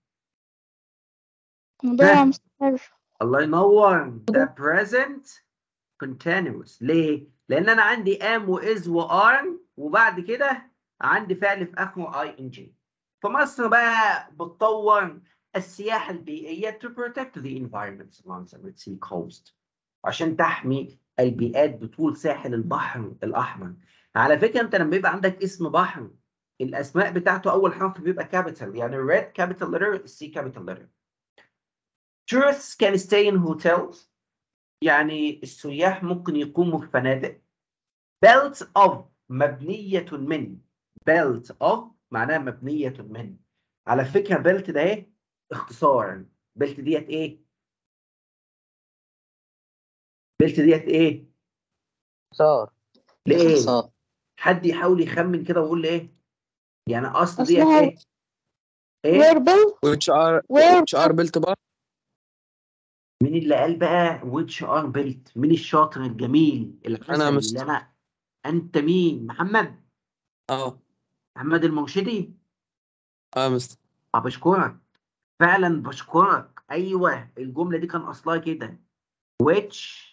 مضارع مستمر. الله ينور، ده present continuous. ليه؟ لان انا عندي am و is و are، وبعد كده عندي فعل في اخره ing. فمصر بقى بتطور السياحة البيئية to protect the environment along the Red Sea coast، عشان تحمي البيئات بطول ساحل البحر الأحمر. على فكرة أنت لما بيبقى عندك اسم بحر الأسماء بتاعته أول حرف بيبقى capital، يعني red capital letter، C capital letter. Tourists can stay in hotels، يعني السياح ممكن يقوموا في فنادق. Built of مبنية من، built of معناها مبنية من. على فكرة بيلت ده ايه؟ اختصار. بيلت ديت ايه؟ صار. ليه؟ اختصار. حد يحاول يخمن كده ويقول لي ايه؟ يعني اصل ديت أصلها ايه؟ ايه؟ which are built by. مين اللي قال بقى which are built؟ مين الشاطر الجميل انا العسل اللي انا؟ انت مين؟ محمد؟ محمد المرشدي؟ مستر. بشكرك، فعلا بشكرك. ايوه الجمله دي كان اصلها كده which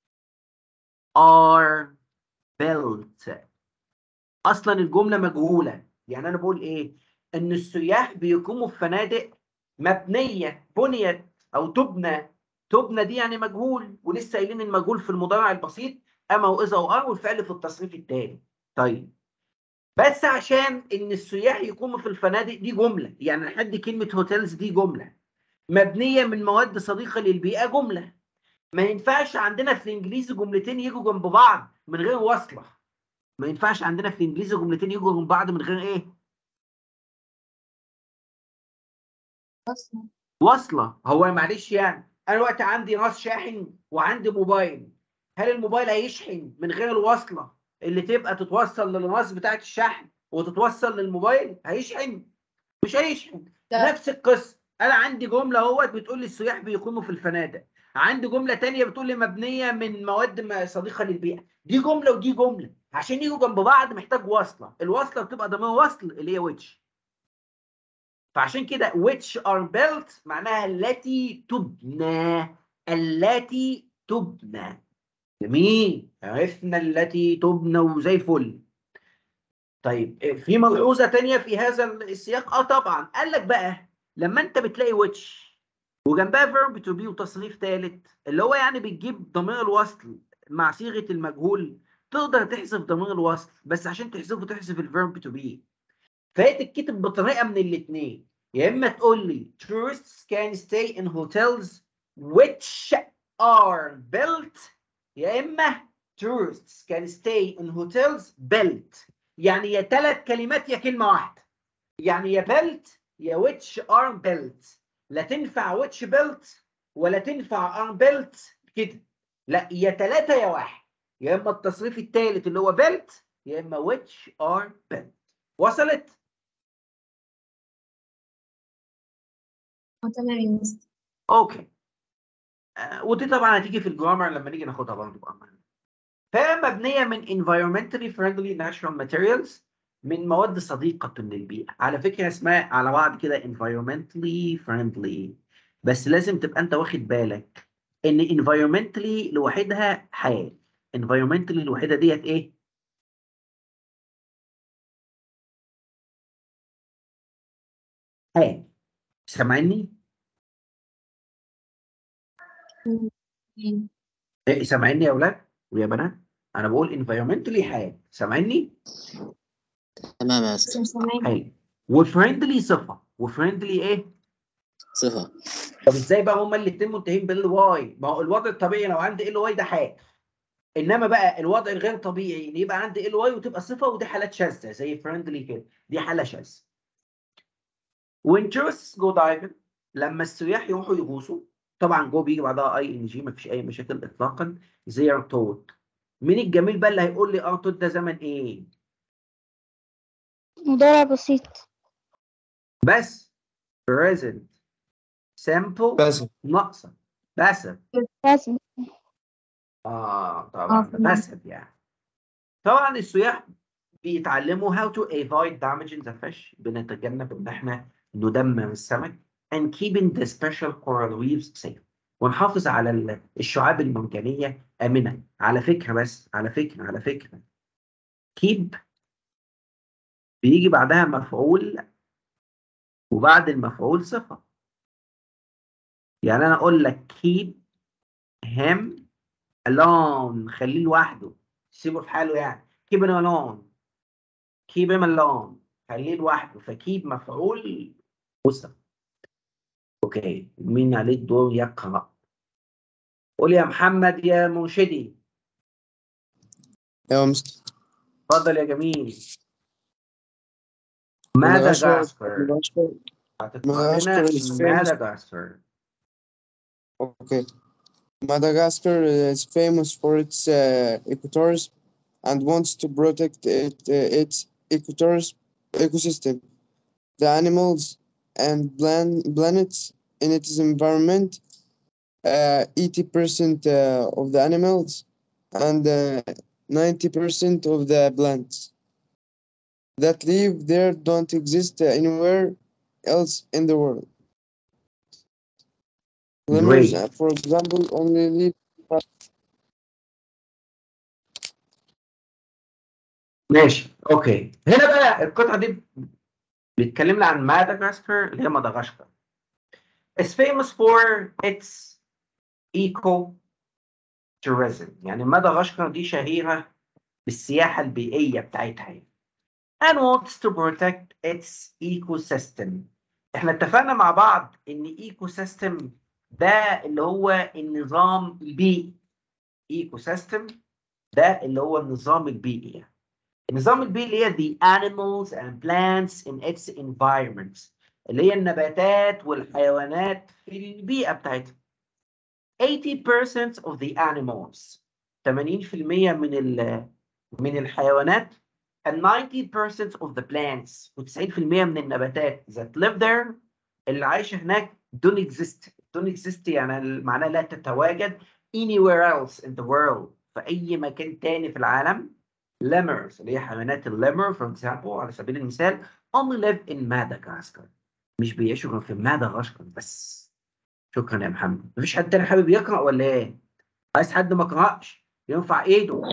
are built. اصلا الجمله مجهوله، يعني انا بقول ايه؟ ان السياح بيقوموا في فنادق مبنيه، بنيت او تبنى دي يعني مجهول، ولسه قايلين المجهول في المضارع البسيط اما واذا وار والفعل في التصريف التالي. طيب بس عشان ان السياح يقوموا في الفنادق دي جمله، يعني لحد كلمه هوتيلز دي جمله مبنيه من مواد صديقه للبيئه جمله. ما ينفعش عندنا في الانجليزي جملتين يجوا جنب بعض من غير وصله. ما ينفعش عندنا في الانجليزي جملتين يجوا جنب بعض من غير ايه؟ وصله. هو معلش يعني انا دلوقتي عندي راس شاحن وعندي موبايل، هل الموبايل هيشحن من غير الوصله اللي تبقى تتوصل للراس بتاعت الشحن وتتوصل للموبايل؟ هيشحن؟ مش هيشحن. نفس القصه، انا عندي جمله اهوت بتقول لي السياح بيقوموا في الفنادق، عندي جمله تانية بتقول لي مبنيه من مواد صديقه للبيئه. دي جمله ودي جمله، عشان يجوا جنب بعض محتاج وصله، الوصله بتبقى ضمير وصل اللي هي which. فعشان كده which are built معناها التي تبنى، التي تبنى. جميل، عرفنا التي تبنى زي الفل. طيب في ملحوظة تانية في هذا السياق؟ طبعا قال لك بقى لما انت بتلاقي which وجنبها verb to be وتصريف ثالث اللي هو يعني بتجيب ضمير الوصل مع صيغة المجهول، تقدر تحذف ضمير الوصل، بس عشان تحذفه تحذف الverb to be. فهي تتكتب بطريقة من الاثنين، يا اما تقول لي tourists can stay in hotels which are built، يا اما tourists can stay in hotels built. يعني يا 3 كلمات يا كلمة واحدة، يعني يا built يا which are built. لا تنفع which built ولا تنفع are built كده، لا يا 3 يا 1، يا اما التصريف الثالث اللي هو built يا اما which are built. وصلت؟ تمام يا مستر. اوكي. ودي طبعا هتيجي في الجرامر لما نيجي ناخدها برضه بأمانة. فهي مبنيه من environmentally friendly natural materials، من مواد صديقه للبيئه. على فكره اسمها على بعض كده environmentally friendly، بس لازم تبقى انت واخد بالك ان environmentally لوحدها حال، environmentally لوحدها ديت ايه؟ حال. سامعني؟ سامعني يا اولاد ويا بنات؟ انا بقول environmentally حال، سامعني؟ تمام يا مستر. حلو. وفريندلي صفه، وفريندلي ايه؟ صفة. طب ازاي بقى هما الاثنين منتهين بالواي؟ ما هو الوضع الطبيعي لو عندي ال واي ده حال، انما بقى الوضع الغير طبيعي ان يبقى عندي ال واي وتبقى صفه، ودي حالات شاذه زي فريندلي كده، دي حاله شاذه. when tourists go diving، لما السياح يروحوا يغوصوا، طبعا جو بيجي بعدها اي ان جي، مفيش اي مشاكل اطلاقا. they are taught. مين الجميل بقى اللي هيقول لي taught ده زمن ايه؟ مضارع بسيط. بس present simple بس ناقصه passive. لازم. طبعا ده passive يعني. طبعا السياح بيتعلموا how to avoid damaging the fish، بنتجنب ان احنا ندمر السمك، and keeping the special coral reefs safe، ونحافظ على الشعاب المرجانية آمنة. على فكرة بس على فكرة keep بيجي بعدها مفعول وبعد المفعول صفة. يعني أنا أقول لك keep him alone، خليه لوحده، سيبه في حاله يعني. keep him alone، keep him alone، خليه لوحده. فkeep مفعول وصفة. اوكي، مين عليه الدور يقرأ؟ قول يا محمد يا منشدي. يا مستر. اتفضل يا جميل. مدغشقر. مدغشقر. هتقرأ لنا Madagascar is famous. مدغشقر. Okay. Madagascar is famous for its ecotourism and wants to protect its ecosystem, the animals and planets in its environment. 80% of the animals and 90% of the plants that live there don't exist anywhere else in the world. Lemurs, Great. for example, only live. ماشي اوكي. هنا بقى القطعة دي بيتكلمنا عن مدغشقر اللي هي مدغشقر. It's famous for its eco-tourism، يعني مدغشقر دي شهيرة بالسياحة البيئية بتاعتها and wants to protect its ecosystem. احنا اتفقنا مع بعض ان ecosystem ده اللي هو النظام البيئي. ecosystem ده اللي هو النظام البيئي يعني. النظام البيئي اللي هي the animals and plants in its environment، اللي هي النباتات والحيوانات في البيئة بتاعتها. 80% of the animals، 80% من الحيوانات and 90% of the plants، و90% من النباتات that live there اللي عايشة هناك don't exist يعني معناها لا تتواجد anywhere else in the world، في أي مكان تاني في العالم. lemurs اللي هي حيوانات الليمر for example على سبيل المثال only live in Madagascar، مش بيعيشوا غير في مدغشقر بس. شكرا يا محمد. مفيش حد تاني حابب يقرأ ولا ايه؟ عايز حد ما قرأش ينفع ايده.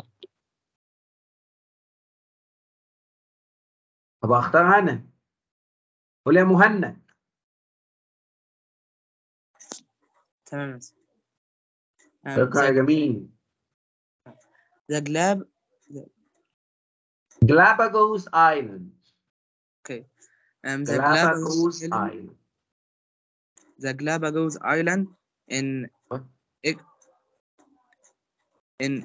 طب اختار انا. قول يا مهند. تمام يا مستر. اقرا يا جميل. the glab Galapagos Island. okay the Galapagos Island. the Galapagos Island in What? in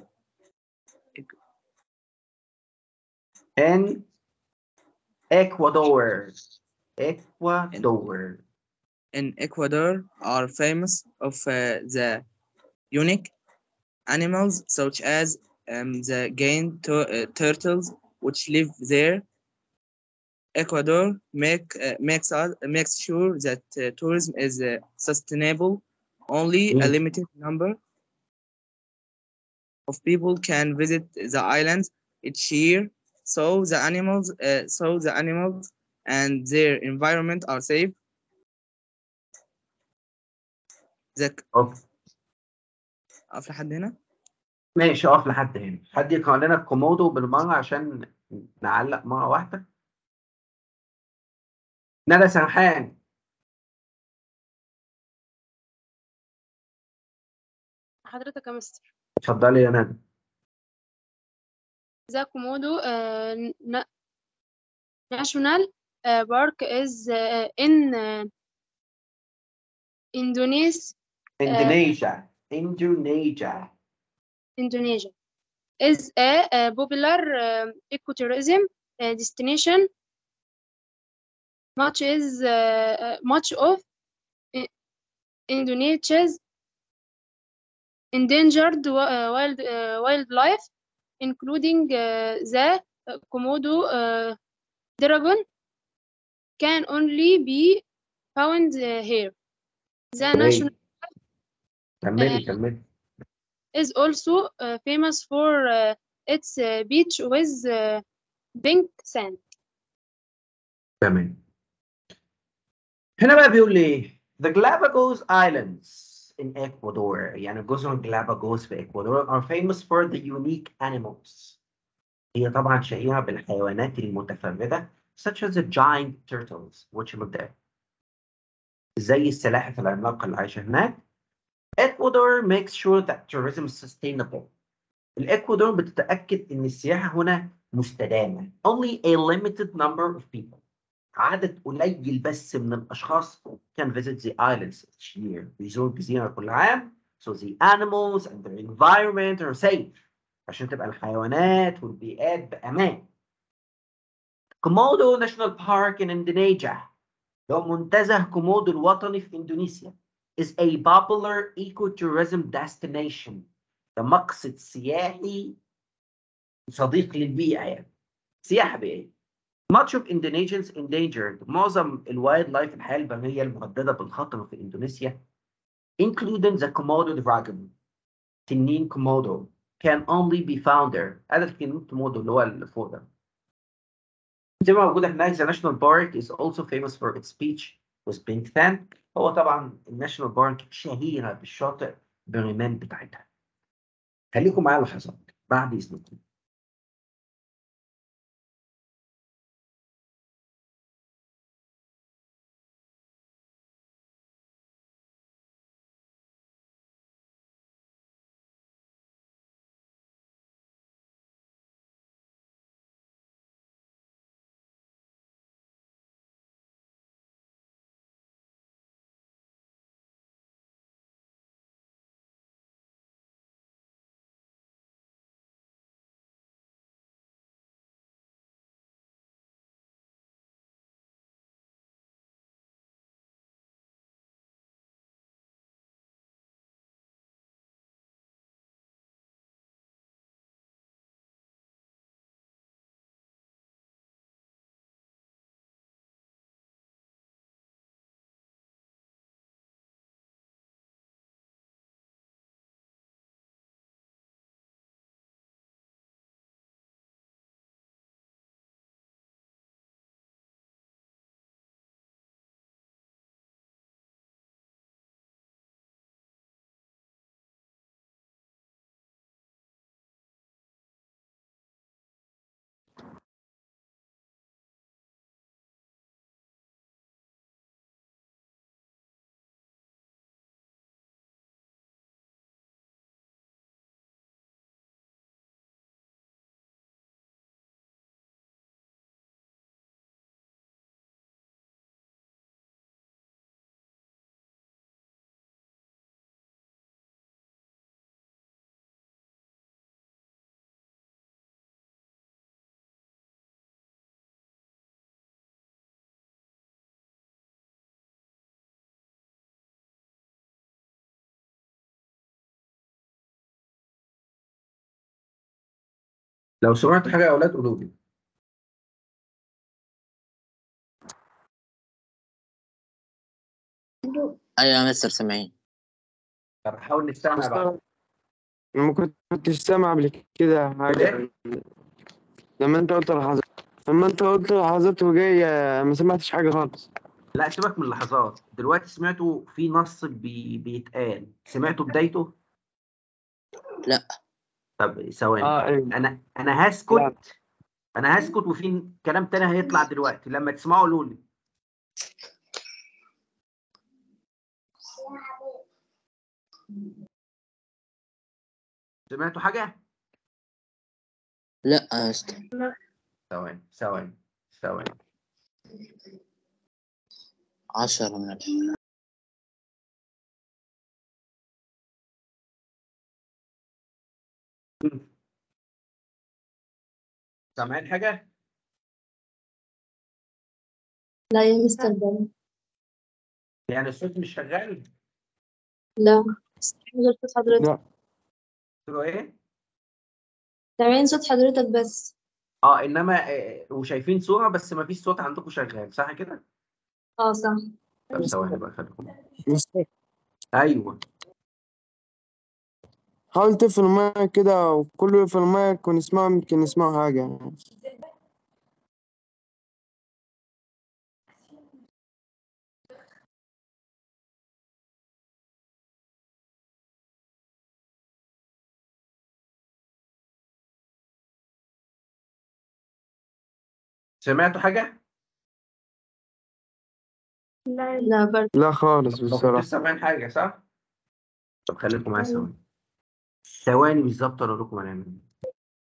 In Ecuador. Ecuador. in Ecuador are famous of the unique animals such as the giant turtles which live there. Ecuador makes sure that tourism is sustainable. Only a limited number of people can visit the islands each year, so the animals and their environment are safe. أقف لحد هنا؟ ماشي، اقف لحد هنا. حد يقرا لنا الكومودو بالمره عشان نعلق مره واحده. ندى سرحان. حضرتك يا مستر. اتفضلي يا ندى. The Komodo National Park is in Indonesia. Indonesia is a popular ecotourism destination. Much of Indonesia's endangered wildlife, including the Komodo dragon, can only be found here. The national كملي. is also famous for its beach with pink sand. تمام. هنا بقى بيقول لي The Galapagos Islands in Ecuador، يعني جزر جلاباجوس في إكوادور are famous for the unique animals. هي طبعا شهيرة بالحيوانات المتفردة such as the giant turtles which live there. زي السلاحف العملاقة اللي عايشة هناك. Ecuador makes sure that tourism is sustainable. الإكوادور بتتأكد إن السياحة هنا مستدامة. Only a limited number of people. عدد قليل بس من الأشخاص can visit the islands each year. بيزوروا الجزيرة كل عام. So the animals and the environment are safe. عشان تبقى الحيوانات والبيئات بأمان. Komodo National Park in Indonesia. لو منتزه كومودو الوطني في إندونيسيا is a popular ecotourism destination. ده مقصد سياحي صديق للبيئة يعني. سياحة بإيه؟ Much of Indonesians endangered. معظم الوايلد لايف الحياة البرية المهددة بالخطر في إندونيسيا including the Komodo dragon. تنين كومودو can only be found there. هذا التنين كومودو اللي هو اللي فوق ده. زي ما موجودة هناك. The national park is also famous for its beach with pink sand. هو طبعا الناشونال بارك شهيرة بالشاطئ بالرمال بتاعتها. خليكم معايا لحظات بعد إذنكم. لو سمعت حاجة يا أولاد قولوا لي. ايوه يا مستر سامعين. طب حاول نستمع بقى. أنا ما كنتش سامع قبل كده حاجة. لما أنت قلت لحظات وجاي ما سمعتش حاجة خالص. لا سيبك من اللحظات، دلوقتي سمعتوا في نص بيتقال، سمعتوا بدايته؟ لا. طب ثواني. أيوه. أنا هسكت. أنا هسكت وفي كلام تاني هيطلع دلوقتي، لما تسمعوا قولوا لي. سمعتوا حاجة؟ لا يا مستر. ثواني. 10 من 10. سامعين حاجة؟ لا يا مستر بابا. يعني الصوت مش شغال؟ لا غير صوت حضرتك. لا. قلتوا إيه؟ سامعين صوت حضرتك بس. إنما وشايفين صورة بس ما فيش صوت عندكم شغال، صح كده؟ صح. طب ثواني بقى خليكم. مستر. أيوه. حاول تقفل المايك كده وكله يقفل المايك ونسمعه، يمكن نسمعوا حاجة. سمعتوا حاجة؟ لا برضه. لا خالص ما كنتوش بصراحة. سامعين حاجة صح؟ طب خليكم معايا ثواني بالظبط أقول لكم هنعمل إيه.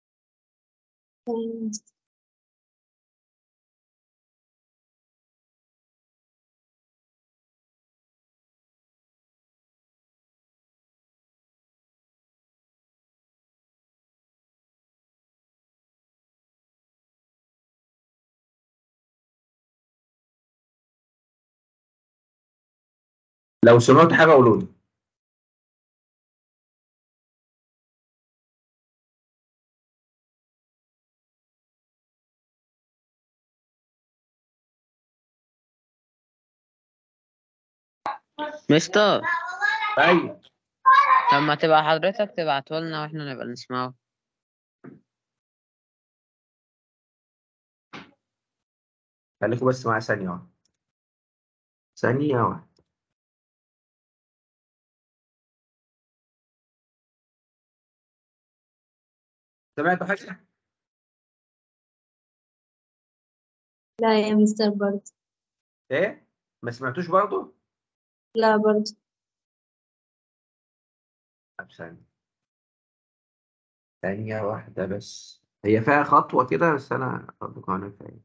لو سمعتوا حاجة قولوا لي. مستر أيوه. طب ما تبقى حضرتك تبعته لنا واحنا نبقى نسمعه. خليكم بس معايا ثانية واحدة. ثانية واحدة. سمعتوا حاجة؟ لا يا مستر برضه. إيه؟ ما سمعتوش برضه؟ لا برضه. طب ثانية واحدة بس، هي فيها خطوة كده بس أنا برضه كمان فاهم.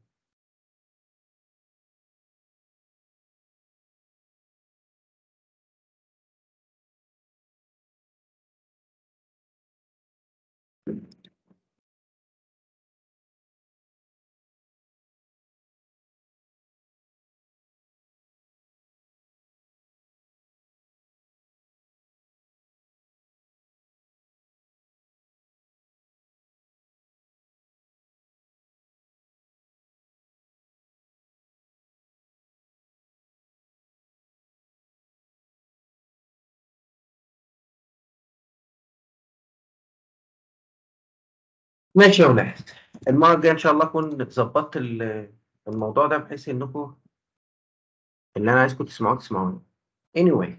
ماشي يا ولاد، المرة الجاية إن شاء الله أكون ظبطت الموضوع ده بحيث إنكم اللي أنا عايزكم تسمعوني. anyway،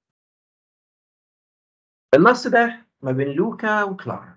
النص ده ما بين لوكا وكلارا.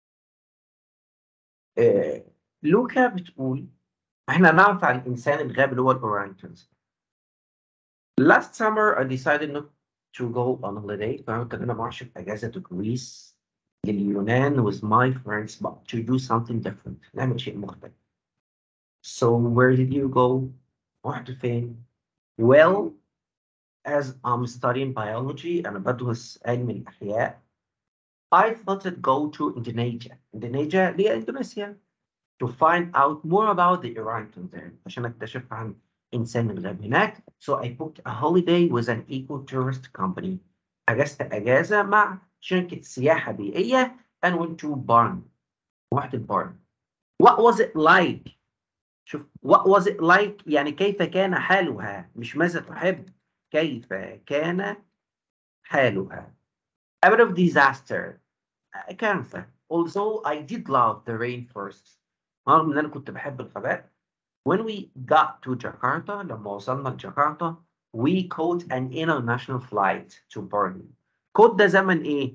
لوكا بتقول إحنا نعرف عن الإنسان الغابي اللي هو الأورانجوتانز. Last summer I decided not to go on holiday. قررت إن أنا ما أروحش في أجازة جريس لليونان with my friends but to do something different. نعمل شيء مختلف. So where did you go? رحت فين؟ Well, as I'm studying biology أنا بدرس علم الأحياء. I thought I'd go to Indonesia. Indonesia اللي هي إندونيسيا. To find out more about the orangutans there. عشان أكتشف عن إنسان الغاب هناك. So I booked a holiday with an eco-tourist company. حجزت أجازة مع شركة سياحة بيئية and went to Barn. رحت البارن. What was it like؟ شوف what was it like يعني كيف كان حالها، مش ماذا تحب، كيف كان حالها. A bit of disaster، كارثة. Although I did love the rain first، رغم إن أنا كنت بحب الغابات. When we got to Jakarta، لما وصلنا لجاكرتا we caught an international flight to Borneo. caught ده زمن إيه؟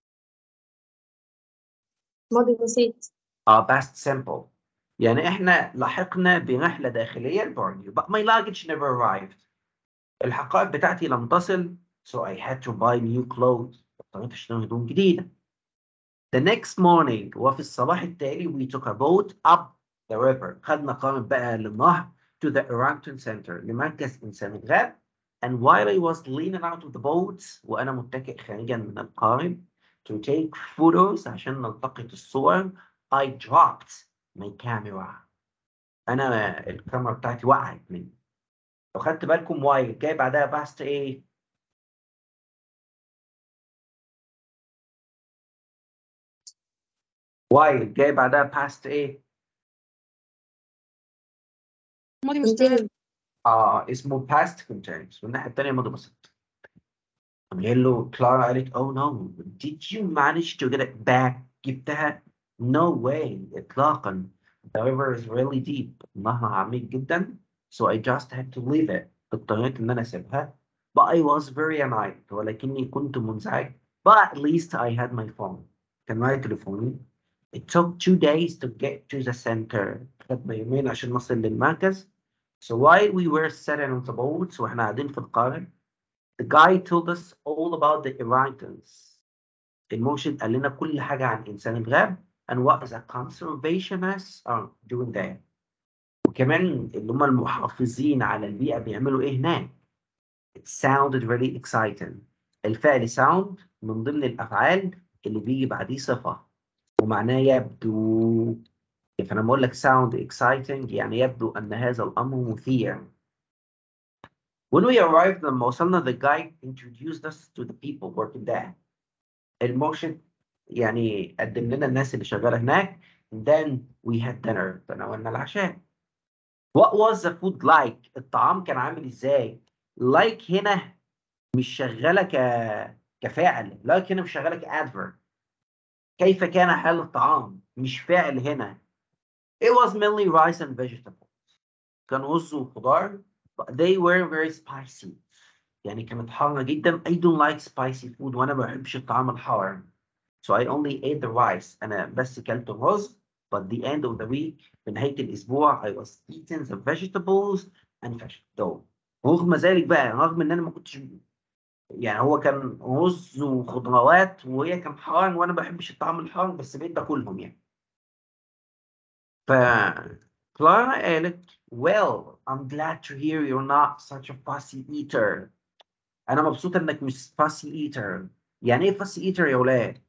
ماضي بسيط. past simple. يعني إحنا لحقنا برحلة داخلية لبورنيو. But my luggage never arrived. الحقائب بتاعتي لم تصل. So I had to buy new clothes. اضطريت أشتري هدوم جديدة. The next morning، وفي الصباح التالي we took a boat up the river. خدنا قارب بقى للنهر to the Orangutan Center، لمركز إنسان الغاب. And while I was leaning out of the boat، وأنا متكئ خارجا من القارب to take photos، عشان نلتقط الصور، I dropped my camera. أنا الكاميرا بتاعتي وقعت مني. لو خدت بالكم while جاي بعدها past إيه؟ while جاي بعدها past إيه؟ ماضي مستمر. اسمه past continuous، والناحية التانية ماضي بسيط. قال له كلارا قالت oh no did you manage to get it back؟ جبتها؟ no way إطلاقا. the river is really deep، النهر عميق جدا. so I just had to leave it، اضطريت إن أنا أسيبها. but I was very annoyed، ولكني كنت منزعج. but at least I had my phone، كان معايا تليفوني. it took 2 days to get to the center، خدنا يومين عشان نصل للمركز. so while we were sitting on the boats، وإحنا قاعدين في القارب، the guy told us all about the orangutans. المرشد قال لنا كل حاجة عن إنسان الغاب and what the conservationists are doing there. وكمان اللي هم المحافظين على البيئة بيعملوا إيه هناك. It sounded really exciting. الفعل sound من ضمن الأفعال اللي بيجي بعديه صفة ومعناه يبدو. فأنا بقول لك sound exciting يعني يبدو أن هذا الأمر مثير. When we arrived، لما وصلنا the guide introduced us to the people working there. المرشد يعني قدم لنا الناس اللي شغالة هناك. then we had dinner، تناولنا العشاء. what was the food like؟ الطعام كان عامل ازاي؟ like هنا مش شغالة كفاعل، like هنا مش شغالة كadverb. كيف كان حال الطعام مش فاعل هنا. it was mainly rice and vegetables، كان رز وخضار. but they were very spicy، يعني كانت حارة جدا. I don't like spicy food، وأنا ما بحبش الطعام الحار. so I only ate the rice، أنا بس كلت الرز. but the end of the week، في نهاية الأسبوع I was eating the vegetables and fish. رغم ذلك بقى، رغم إن أنا ما كنتش، يعني هو كان رز وخضروات وهي كان حار وأنا ما بحبش الطعام الحار، بس بقيت باكلهم يعني. ف كلارا قالت well I'm glad to hear you're not such a fussy eater. أنا مبسوطة إنك مش fussy eater. يعني إيه fussy eater يا ولاد؟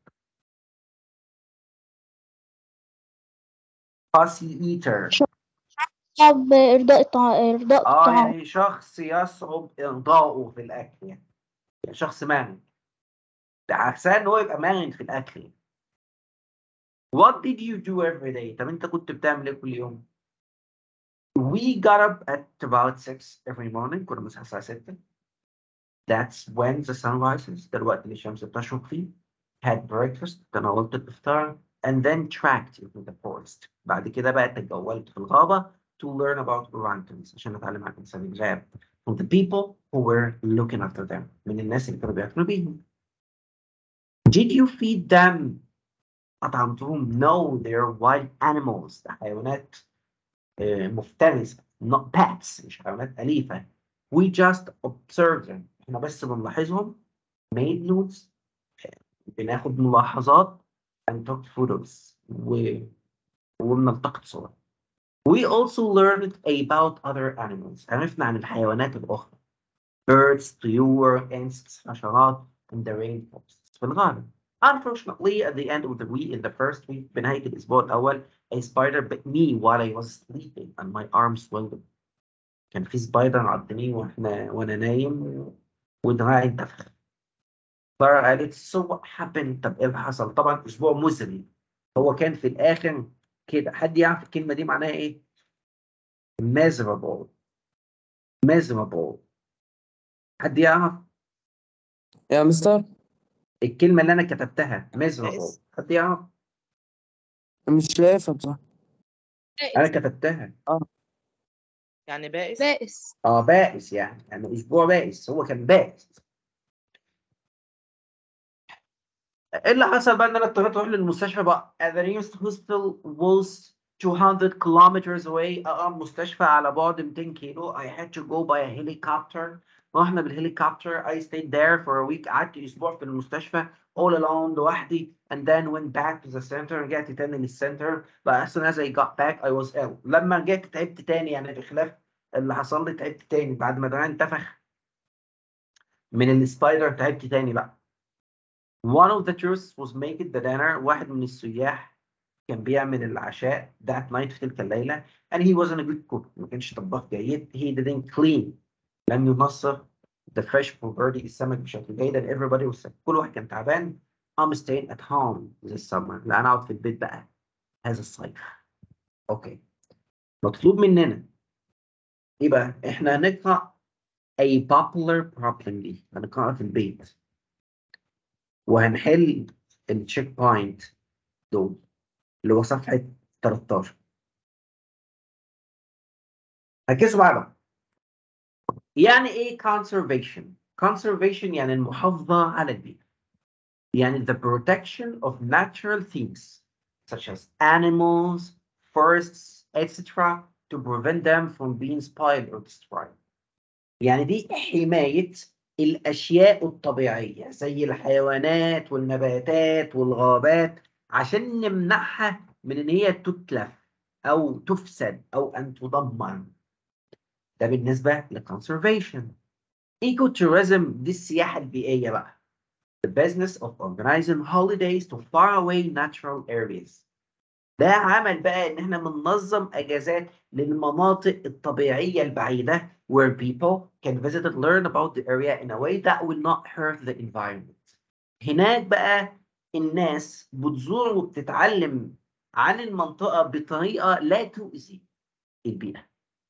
fussy eater صعب إرضاء الطعام. يعني شخص يصعب إرضاؤه في الأكل، يعني شخص مرن. ده عكسها إن هو يبقى مرن في الأكل. What did you do every day؟ طب أنت كنت بتعمل إيه كل يوم؟ We got up at about 6 every morning، كنا بنصحى الساعة 6. That's when the sun rises، ده الوقت اللي الشمس بتشرق فيه. Had breakfast، تناولت الإفطار. And then tracked into the forest، بعد كده بقى تجولت في الغابة to learn about orangutans، عشان نتعلم عن إنسان الغاب. From the people who were looking after them، من الناس اللي كانوا بيعتنوا بيهم. Did you feed them؟ أطعمتهم؟ No, they're wild animals، ده حيوانات مفترسة. not pets، مش حيوانات أليفة. We just observed them، إحنا بس بنلاحظهم. made notes، بناخد ملاحظات. and took photos، وبنلتقط صور. We also learned about other animals، عرفنا عن الحيوانات الأخرى. birds، طيور، insects، حشرات in the rainforests، في الغابة. Unfortunately at the end of the week، in the first week، بنهاية الأسبوع الأول، a spider bit me while I was sleeping and my arm swelled. كان في سبايدر عضني وأنا نايم ودراعي انتفخ. كلارا قالت so what happened؟ طب إيه اللي حصل؟ طبعا أسبوع مزري. هو كان في الآخر كده. حد يعرف الكلمة دي معناها ايه؟ miserable. miserable. حد يعرف يا مستر الكلمة اللي أنا كتبتها miserable؟ بائس. حد يعرف؟ مش شايفها بصراحة. أنا بائس. كتبتها. يعني بائس. بائس. بائس، يعني أسبوع بائس، هو كان بائس. إيه اللي حصل بقى إن أنا اضطريت أروح للمستشفى بقى. The nearest hospital was 200 kilometers away. مستشفى على بعد 200 كيلو. I had to go by a helicopter. رحنا بالهليكوبتر. I stayed there for a week. قعدت أسبوع في المستشفى all alone لوحدي. And then went back to the center. رجعت تاني للسنتر. But as soon as I got back I was ill. لما رجعت تعبت تاني، يعني بخلاف اللي حصل لي تعبت تاني بعد ما دراعي انتفخ من السبايدر. تعبت تاني بقى. One of the tourists was making the dinner. واحد من السياح كان بيعمل العشاء that night في تلك الليلة. And he wasn't a good cook. ما كانش طباخ جيد. He didn't clean. لم ينظف the fresh fruit السمك بشكل جيد. And everybody was sick. كل واحد كان تعبان. I'm staying at home this summer. لا أنا أقعد في البيت بقى هذا الصيف. أوكي. مطلوب مننا إيه بقى؟ إحنا هنقرأ a popular problem دي. هنقرأها في البيت. وهنحل التشيك بوينت دول اللي هو صفحة 13. ركزوا معايا بقى. يعني ايه conservation؟ conservation يعني المحافظة على البيئة. يعني the protection of natural things such as animals, forests, etc. to prevent them from being spoiled or destroyed. يعني دي حماية الأشياء الطبيعية زي الحيوانات والنباتات والغابات عشان نمنعها من إن هي تتلف أو تفسد أو أن تدمر. ده بالنسبة للconservation. Ecotourism دي السياحة البيئية بقى. The business of organizing holidays to faraway natural areas. ده عمل بقى إن إحنا بننظم أجازات للمناطق الطبيعية البعيدة where people can visit and learn about the area in a way that will not hurt the environment. هناك بقى الناس بتزور وبتتعلم عن المنطقة بطريقة لا تؤذي البيئة.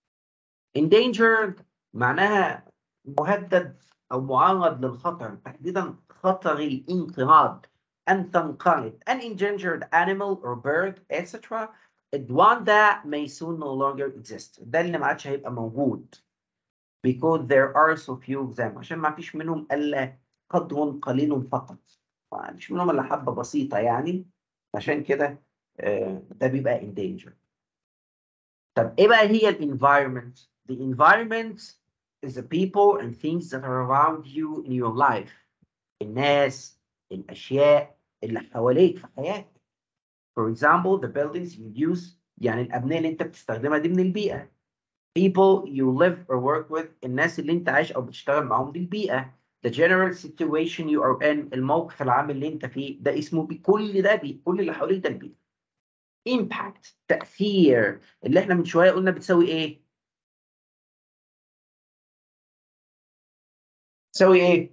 Endangered معناها مهدد أو معرض للخطر، تحديدا خطر الانقراض، أن تنقرض. An endangered animal or bird etc. one that may soon no longer exist. ده اللي ما عادش هيبقى موجود. Because there are so few of them. عشان ما فيش منهم إلا قدر قليل فقط. ما فيش منهم إلا حبة بسيطة يعني. عشان كده ده بيبقى endangered. طب إيه بقى هي الenvironment؟ The environment is the people and things that are around you in your life. الناس، الأشياء اللي حواليك في حياتك. For example, the buildings you use. يعني الأبنية اللي أنت بتستخدمها دي من البيئة. People you live or work with. الناس اللي أنت عايش أو بتشتغل معاهم دي البيئة. The general situation you are in. الموقف العام اللي أنت فيه ده اسمه كل ده بيئة. كل اللي حواليك ده البيئة. Impact تأثير اللي احنا من شوية قلنا بتساوي ايه؟ تساوي ايه؟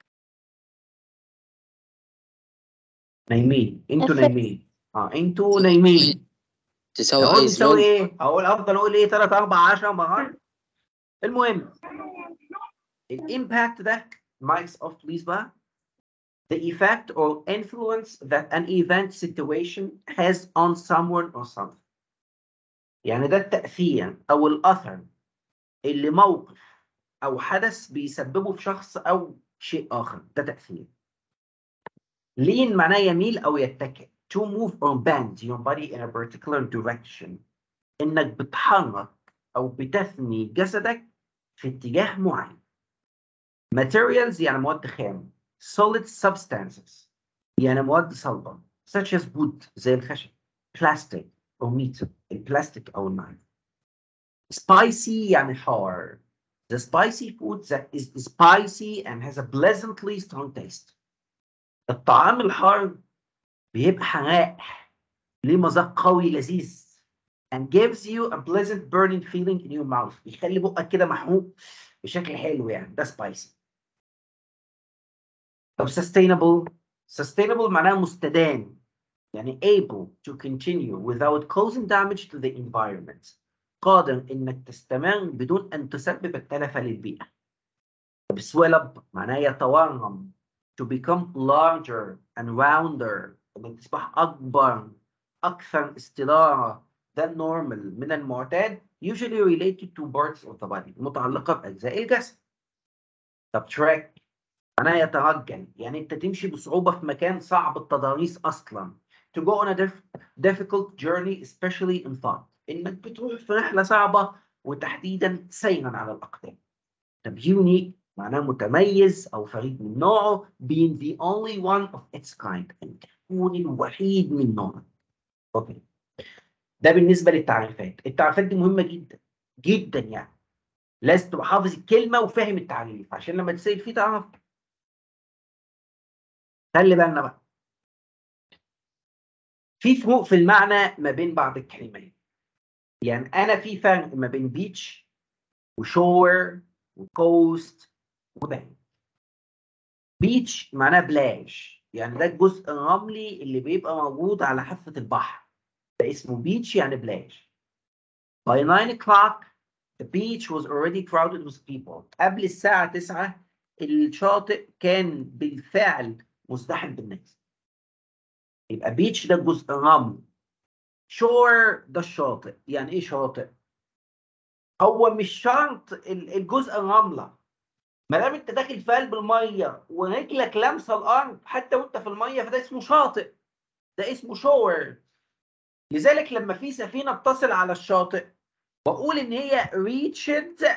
نايمين. انتوا نايمين. انتوا نايمين. تساوي اقول اي بتساوي سلوج. ايه؟ افضل اقول ايه 3 4 10 مرات. المهم الامباكت ده مايكس اوف بليز بقى. The effect or influence that an event situation has on someone or something. يعني ده التأثير أو الأثر اللي موقف أو حدث بيسببه في شخص أو شيء آخر. ده تأثير. lean معناه يميل أو يتكئ. To move or bend your body in a particular direction. إنك بتحرك أو بتثني جسدك في اتجاه معين. Materials يعني مواد خام. Solid substances يعني مواد صلبة such as wood زي الخشب. Plastic أو metal البلاستيك أو الماء. Spicy يعني حار. The spicy food that is spicy and has a pleasantly strong taste. الطعام الحار بيبقى حراق ليه مذاق قوي لذيذ and gives you a pleasant burning feeling in your mouth. بيخلي بقك كده محروق بشكل حلو يعني. ده spicy. طب sustainable معناها مستدام. يعني able to continue without causing damage to the environment. قادر إنك تستمر بدون أن تسبب التلف للبيئة. طب swell up معناه يتورم. To become larger and rounder. إنك تصبح أكبر أكثر استدارة than normal من المعتاد usually related to parts of the body متعلقة بأجزاء الجسد. طب trek معناه يترجل يعني أنت تمشي بصعوبة في مكان صعب التضاريس أصلا. To go on a difficult journey especially in thought إنك بتروح في رحلة صعبة وتحديدا سيرا على الأقدام. طب unique معناه متميز أو فريد من نوعه being the only one of its kind أن تكون الوحيد من نوعه. أوكي. ده بالنسبة للتعريفات. التعريفات دي مهمة جدا جدا يعني. لازم تبقى حافظ الكلمة وفاهم التعريف عشان لما تسأل فيه تعرف. خلي بالنا بقى. في فروق في المعنى ما بين بعض الكلمات. يعني أنا في فرق ما بين بيتش وشور وكوست وبانك. بيتش معناه بلاج يعني ده الجزء الرملي اللي بيبقى موجود على حافة البحر. ده اسمه بيتش يعني بلاج. By 9 o'clock the beach was already crowded with people. قبل الساعة 9 الشاطئ كان بالفعل مزدحم بالناس. يبقى بيتش ده الجزء الرملي. شور ده الشاطئ. يعني ايه شاطئ؟ هو مش شرط الجزء الرملة. ما دام انت داخل في قلب الميه ورجلك لامسه الارض حتى وانت في الميه فده اسمه شاطئ. ده اسمه شور. لذلك لما في سفينه بتصل على الشاطئ بقول ان هي reached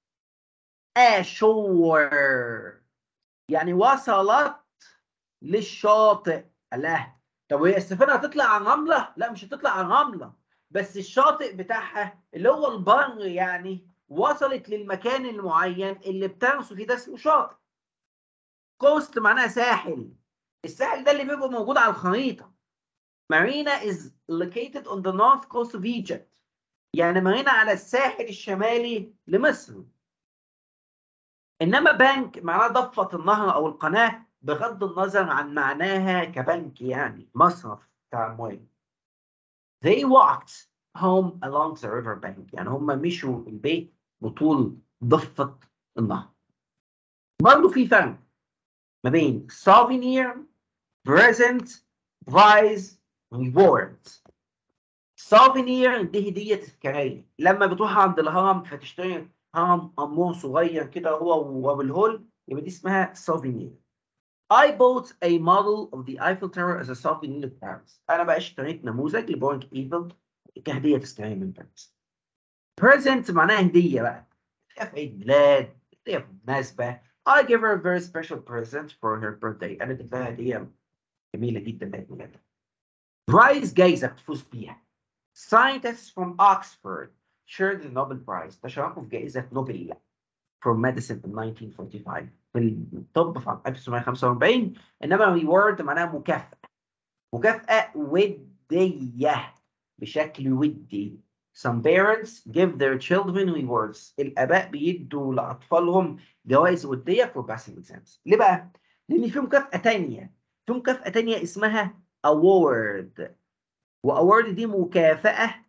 ashore يعني وصلت للشاطئ. الله. طب وهي السفينه هتطلع على الرمله؟ لا مش هتطلع على الرمله بس الشاطئ بتاعها اللي هو البر يعني وصلت للمكان المعين اللي بترسو فيه ده اسمه شاطئ. كوست معناها ساحل. الساحل ده اللي بيبقى موجود على الخريطة. مارينا is located on the north coast of Egypt. يعني مارينا على الساحل الشمالي لمصر. إنما بنك معناها ضفة النهر أو القناة بغض النظر عن معناها كبنك يعني مصرف بتاع أموال. They walked home along the river bank. يعني هم مشوا البيت بطول ضفة النهر. برضه في فرق ما بين souvenir present prize reward. souvenir دي هدية تذكارية. لما بتروح عند الهرم فتشتري هرم أمور صغير كده هو وابو يبقى دي اسمها souvenir. I bought a model of the Eiffel Tower as a souvenir of Paris. أنا بقى اشتريت نموذج لبرج إيفل كهدية تذكارية من باريس. present معناها هدية بقى. هدية في عيد ميلاد، هدية في مناسبة. I give her a very special present for her birthday. أنا اديتها هدية جميلة جدا لعيد ميلادها. برايز جايزة بتفوز بيها. Scientists from Oxford shared the Nobel Prize. تشاركوا في جائزة نوبل for medicine in 1945. في الطب في 1945. إنما reward معناها مكافأة. مكافأة ودية بشكل ودي. Some parents give their children rewards. الآباء بيدوا لأطفالهم جوائز ودية for passing exams. ليه بقى؟ لأن في مكافأة تانية. في مكافأة تانية اسمها award. وأورد دي مكافأة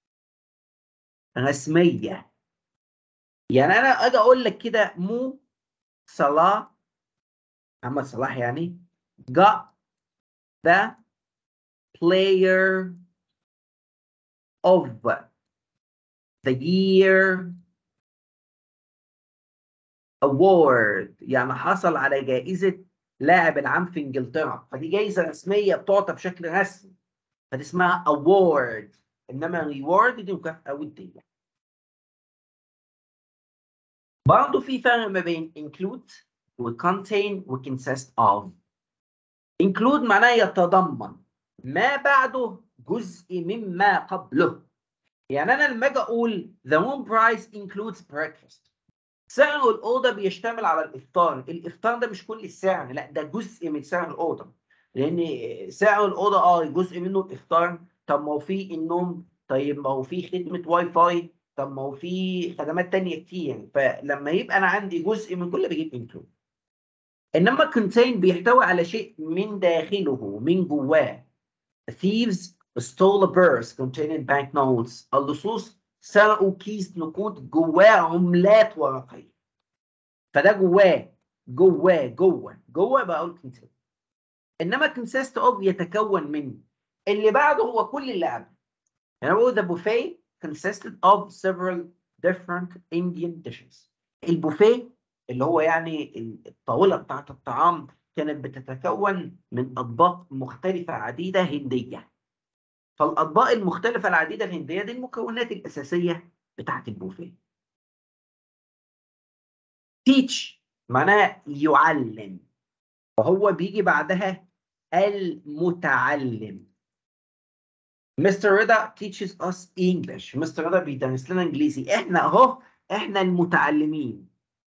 رسمية. يعني أنا أجي أقول لك كده صلاح محمد صلاح يعني got the player of the year award. يعني حصل على جائزة لاعب العام في إنجلترا. فدي جائزة رسمية بتعطى بشكل رسمي. فدي اسمها award. إنما reward دي مكافأة ودية. برضه في فرق ما بين include و contain و consist of. include معناه يتضمن ما بعده جزء مما قبله. يعني أنا لما أجي أقول the room price includes breakfast. سعر الأوضة بيشتمل على الإفطار. الإفطار ده مش كل السعر، لا ده جزء من سعر الأوضة. لأن سعر الأوضة جزء منه الإفطار. طب ما هو في النوم. طيب ما هو في خدمة واي فاي. طب ما هو في خدمات تانية كتير. فلما يبقى أنا عندي جزء من كل بجيب include. إنما contain بيحتوي على شيء من داخله من جواه. thieves stole a purse containing banknotes. اللصوص سرقوا كيس نقود جواه عملات ورقية. فده جواه بقول consist. انما consist of يتكون من اللي بعده هو كل اللي قبله. يعني بقول the buffet consisted of several different Indian dishes. البوفيه اللي هو يعني الطاولة بتاعت الطعام كانت بتتكون من أطباق مختلفة عديدة هندية. فالأطباق المختلفة العديدة الهندية دي المكونات الأساسية بتاعت البوفيه. teach معناها يعلم، وهو بيجي بعدها المتعلم. Mr. رضا teaches us English. Mr. رضا بيدرس لنا إنجليزي. إحنا المتعلمين.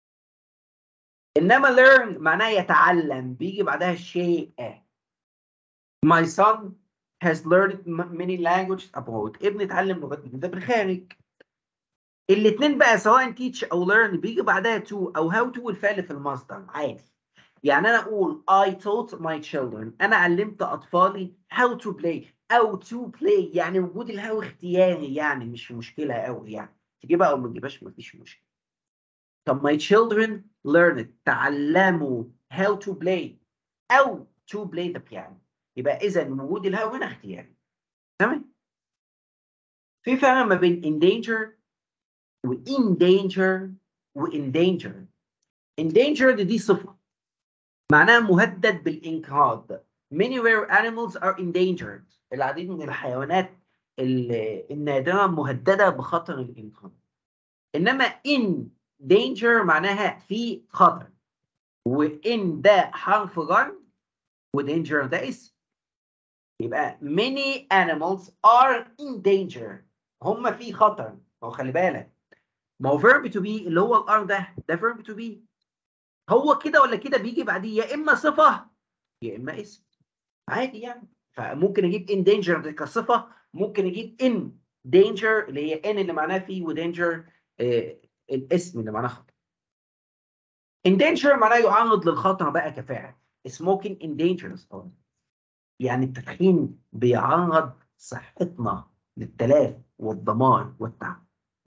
إنما learn معناه يتعلم، بيجي بعدها شيء. My son has learned many languages abroad. ابني اتعلم لغات جديدة بالخارج. الاثنين بقى سواء teach أو learn بيجي بعدها to أو how to الفعل في المصدر عادي. يعني أنا أقول I taught my children. أنا علمت أطفالي how to play أو to play. يعني وجود الهاو اختياري، يعني مش مشكلة أوي، يعني تجيبها أو ما تجيبهاش مفيش مشكلة. طب my children learned تعلموا how to play أو to play the piano. يبقى إذا وجود الهاو هنا اختياري. تمام؟ في فرق ما بين endanger و endanger. endangered دي صفة معناها مهدد بالإنقراض. many rare animals are endangered. العديد من الحيوانات النادرة مهددة بخطر الإنقراض. إنما in danger معناها في خطر، وإن ده حرف جر ودينجر ده اسم. يبقى many animals are in danger. هم في خطر. هو خلي بالك، ما هو verb to be اللي هو الار ده verb to be. هو كده ولا كده بيجي بعديه يا اما صفه يا اما اسم عادي يعني. فممكن اجيب in danger كصفه، ممكن اجيب in danger اللي هي in اللي معناها فيه ودينجر الاسم اللي معناه خطر. in danger معناه يعرض للخطر بقى كفاعل. smoking endangers يعني التدخين بيعرض صحتنا للتلف والدمار والتعب.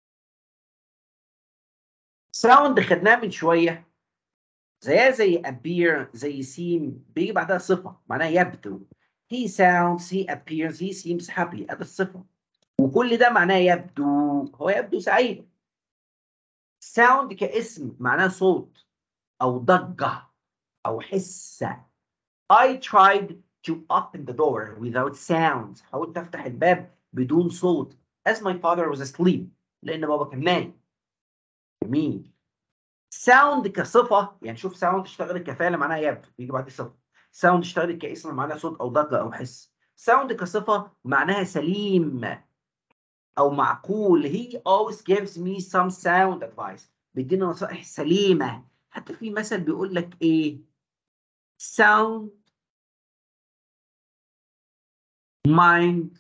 ساوند خدناه من شويه، زيها زي appear زي seem بيجي بعدها صفه معناها يبدو. he sounds he appears he seems happy. هذا الصفه، وكل ده معناه يبدو. هو يبدو سعيد. sound كاسم معناه صوت او ضجه او حسه. I tried to open the door without sound. حاولت افتح الباب بدون صوت as my father was asleep. لان بابا كان نايم. جميل. sound كصفه، يعني شوف sound اشتغلت كفعل معناها يبدو بيجي بعد صفه. sound اشتغلت كاسم معناها صوت او ضجه او حس. sound كصفه معناها سليم او معقول. he always gives me some sound advice. بيدينا نصائح سليمه. حتى في مثل بيقول لك ايه؟ sound mind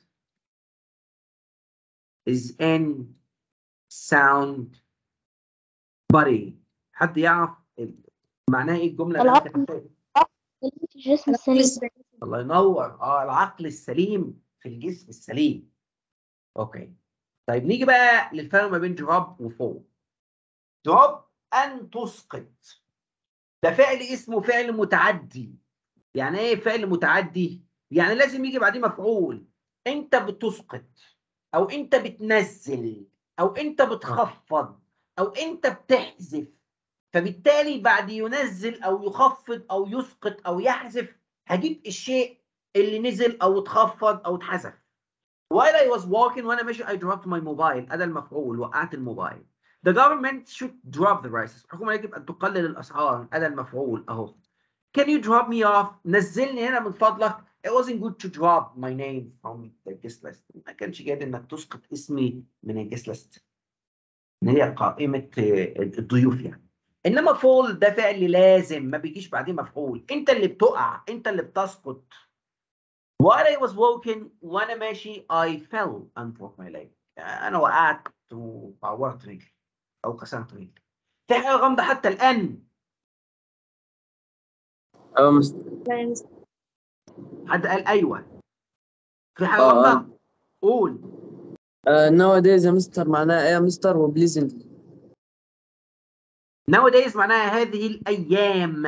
is in sound body. حد يعرف معناها ايه الجمله اللي انا كتبتها؟ الجسم السليم. الله ينور. العقل السليم في الجسم السليم. اوكي، طيب نيجي بقى للفرق ما بين drop وفول. drop ان تسقط، ده فعل اسمه فعل متعدي. يعني ايه فعل متعدي؟ يعني لازم يجي بعديه مفعول. انت بتسقط او انت بتنزل او انت بتخفض او انت بتحذف، فبالتالي بعد ينزل او يخفض او يسقط او يحذف هجيب الشيء اللي نزل او اتخفض او اتحذف. while I was walking وانا ماشي I dropped my mobile. ادى المفعول وقعت الموبايل. the government should drop the prices. الحكومه يجب ان تقلل الاسعار. ادى المفعول اهو. can you drop me off؟ نزلني هنا من فضلك. it wasn't good to drop my name from the guest list. ما كانش جيد انك تسقط اسمي من الجيست ليست اللي هي قائمه الضيوف يعني. انما فول ده فعل لازم ما بيجيش بعديه مفعول. انت اللي بتقع، انت اللي بتسقط. while I was walking وانا ماشي I fell and broke my leg. انا وقعت وعورت رجلي او كسرت رجلي. في حاجه غامضه حتى الان. حد قال ايوه؟ في حاجه واضحه؟ قول. nowadays يا مستر معناها ايه يا مستر؟ وبليزنتلي. nowadays معناها هذه الايام.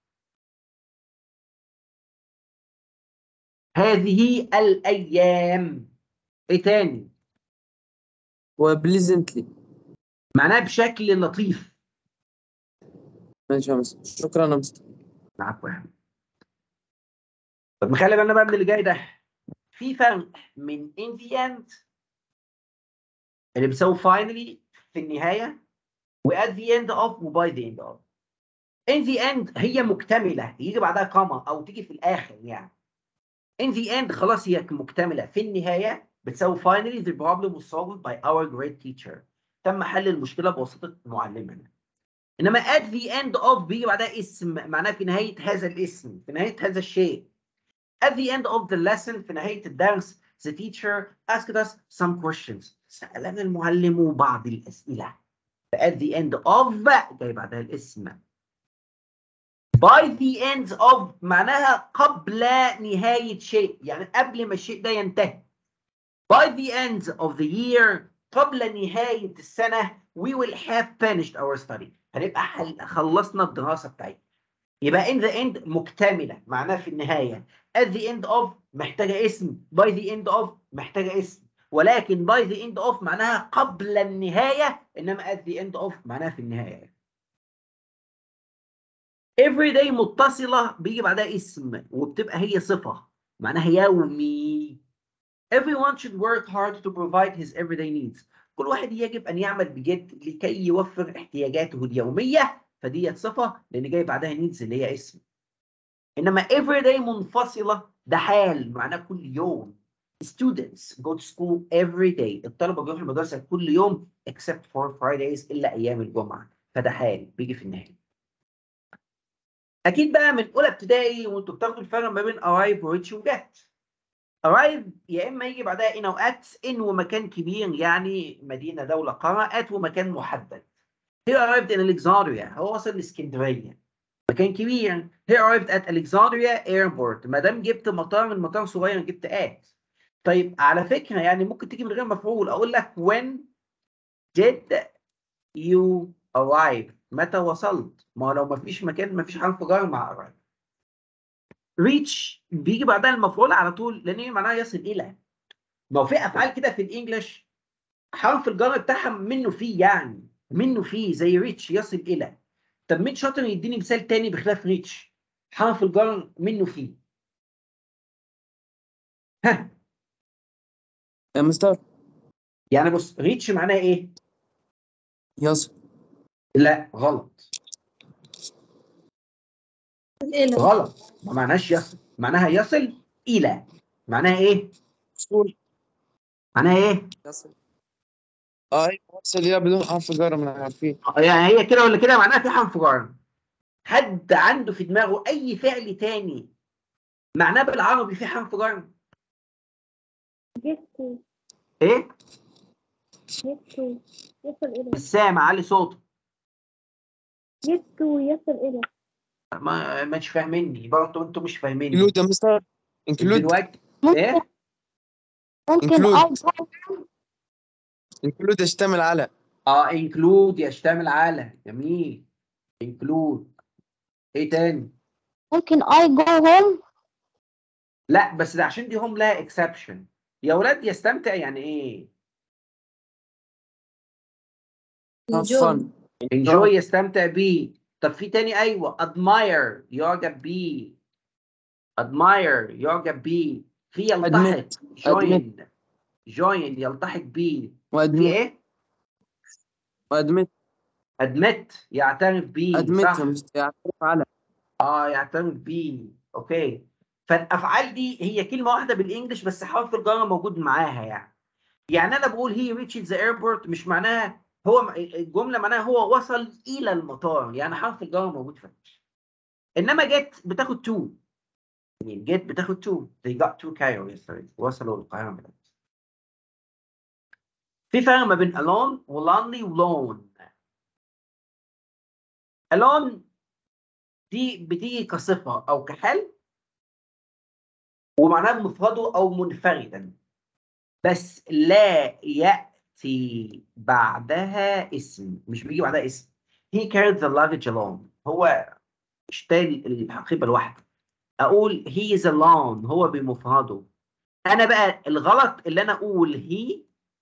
هذه الايام. ايه تاني؟ وبليزنتلي معناها بشكل لطيف. ماشي يا مستر، شكرا يا مستر. العفو يا حبيبي. طب نخلي بالنا بقى من اللي جاي ده. في فرق من in the end اللي بيساوي finally في النهايه، و at the end of و by the end of. in the end هي مكتمله، يجي بعدها كاما او تيجي في الاخر يعني. in the end خلاص هي مكتمله، في النهايه بتساوي finally the problem was solved by our great teacher. تم حل المشكله بواسطه معلمنا. انما at the end of بيجي بعدها اسم، معناها في نهايه هذا الاسم، في نهايه هذا الشيء. At the end of the lesson في نهاية الدرس the teacher asked us some questions. سألنا المعلم بعض الأسئلة. At the end of جاي بعدها الاسم. By the end of معناها قبل نهاية شيء، يعني قبل ما الشيء ده ينتهي. By the end of the year قبل نهاية السنة we will have finished our study. هنبقى خلصنا الدراسة بتاعتنا. يبقى in the end مكتملة، معناها في النهاية. at the end of محتاجة اسم. by the end of محتاجة اسم. ولكن by the end of معناها قبل النهاية، إنما at the end of معناها في النهاية. every day متصلة بيجي بعدها اسم وبتبقى هي صفة، معناها يومي. everyone should work hard to provide his everyday needs. كل واحد يجب أن يعمل بجد لكي يوفر احتياجاته اليومية، فدي صفة لأن جاي بعدها needs اللي هي اسم. إنما everyday منفصلة ده حال، معناه كل يوم. Students go to school every day. الطلبة بيروحوا المدرسة كل يوم except for Fridays إلا أيام الجمعة، فده حال بيجي في النهاية. أكيد بقى من أولى ابتدائي وأنتوا بتاخدوا الفرق ما بين arrive و reach و get. arrive يا إما يجي بعدها in أو at. in ومكان كبير يعني مدينة دولة قارة. at ومكان محدد. He arrived in Alexandria. هو وصل لإسكندرية، مكان كبير. He arrived at Alexandria Airport. ما دام جبت مطار من مطار صغير جبت at. طيب على فكرة يعني ممكن تيجي من غير مفعول، أقول لك when did you arrive؟ متى وصلت؟ ما لو ما فيش مكان ما فيش حرف جر مع arrive. reach بيجي بعدها المفعول على طول لأن هي معناها يصل إلى. ما هو في أفعال كده في الإنجليش حرف الجر بتاعها منه فيه، يعني منه فيه زي reach يصل إلى. طب مين شاطر يديني مثال تاني بخلاف ريتش حرف الجر منه فيه؟ ها يا مستر يعني بص، ريتش معناها ايه؟ يصل. لا غلط. غلط، ما معناش يصل، معناها يصل الى. معناها ايه؟ معناها ايه؟ يصل يصل الى بدون حرف جر من عارفين. يعني هي كده ولا كده معناها في حرف جر. حد عنده في دماغه اي فعل تاني معناه بالعربي في حرف جر؟ جبت. ايه؟ جبت يصل إلى. مش سامع، علي صوتك. جبت ويصل إلى. ما مش فاهميني برضه، انتوا مش فاهميني. انكلود يا مستر. انكلود دلوقتي ايه؟ ممكن انكلود يشتمل على. include يشتمل على. جميل. include. ايه تاني؟ ممكن I go home. لا بس ده عشان دي هم لها exception. يا ولاد يستمتع يعني ايه؟ enjoy يستمتع بيه. طب في تاني ايوه admire يعجب بيه. admire يعجب بيه. في يلتحق join يلتحق بيه. في ايه؟ admit يعترف بيه. صح؟ يعترف على. يعترف بيه. اوكي. فالافعال دي هي كلمه واحده بالانجلش بس حرف الجر موجود معاها يعني انا بقول he reached the airport مش معناها هو الجمله معناها هو وصل الى المطار، يعني حرف الجر موجود فيها. انما get بتاخد to. يعني get بتاخد to. they got to Cairo yesterday. وصلوا القاهره امبارح. في فرق ما بين alone و lonely و lone. alone دي بتيجي كصفه او كحال ومعناه مفرده او منفردا، بس لا ياتي بعدها اسم، مش بيجي بعدها اسم. he carried the luggage alone، هو اشترى الحقيبه لوحده. اقول he is alone، هو بمفرده. انا بقى الغلط اللي انا اقول he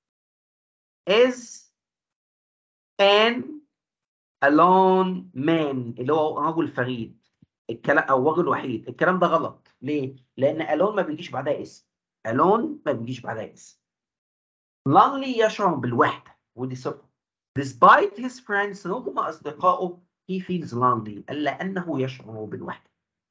is an alone man، اللي هو رجل فريد الكلام، او رجل وحيد. الكلام ده غلط. ليه؟ لان alone ما بيجيش بعدها اسم. alone ما بيجيش بعدها اسم. lonely يشعر بالوحده، ودي صفه. despite his friends، رغم اصدقائه he feels lonely، الا انه يشعر بالوحده.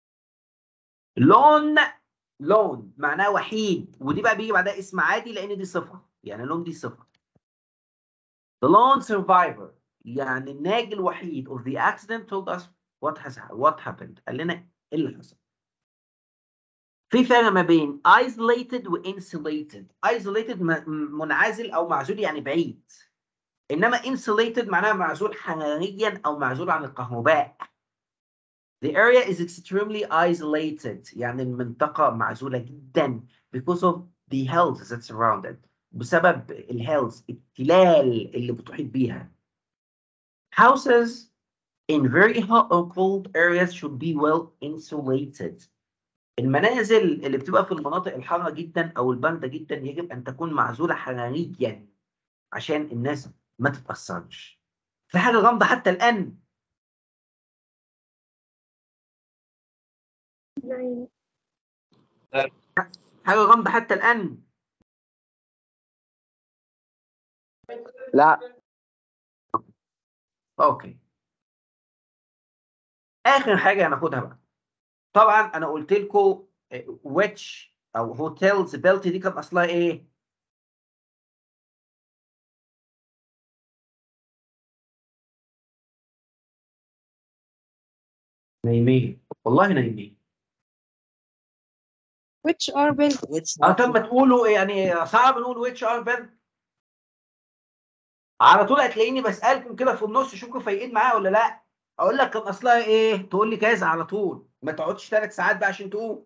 lone معناه وحيد، ودي بقى بيجي بعدها اسم عادي لان دي صفه. يعني lone دي صفه. the lone survivor يعني الناجي الوحيد of the accident told us what happened، قال لنا ايه اللي حصل. في فرق ما بين isolated و insulated. isolated منعزل او معزول يعني بعيد، انما insulated معناها معزول حراريا او معزول عن الكهرباء. The area is extremely isolated يعني المنطقة معزولة جدا because of the hills that surround it، بسبب الهيلز التلال اللي بتحيط بيها. Houses in very hot or cold areas should be well insulated. المنازل اللي بتبقى في المناطق الحارة جدا أو الباردة جدا يجب أن تكون معزولة حراريا عشان الناس ما تتأثرش. في حاجة غامضة حتى الآن. حاجة غامضة حتى الآن. لا. أوكي. آخر حاجة هناخدها بقى. طبعا أنا قلت لكم which أو hotels built دي كان أصلها إيه؟ نايمين، والله نايمين. which are built طب ما تقولوا يعني صعب نقول which are built. على طول هتلاقيني بسألكم كده في النص شوفوا فايقين معايا ولا لا. اقول لك كان اصلها ايه تقول لي كذا على طول، ما تقعدش 3 ساعات بقى عشان تقول.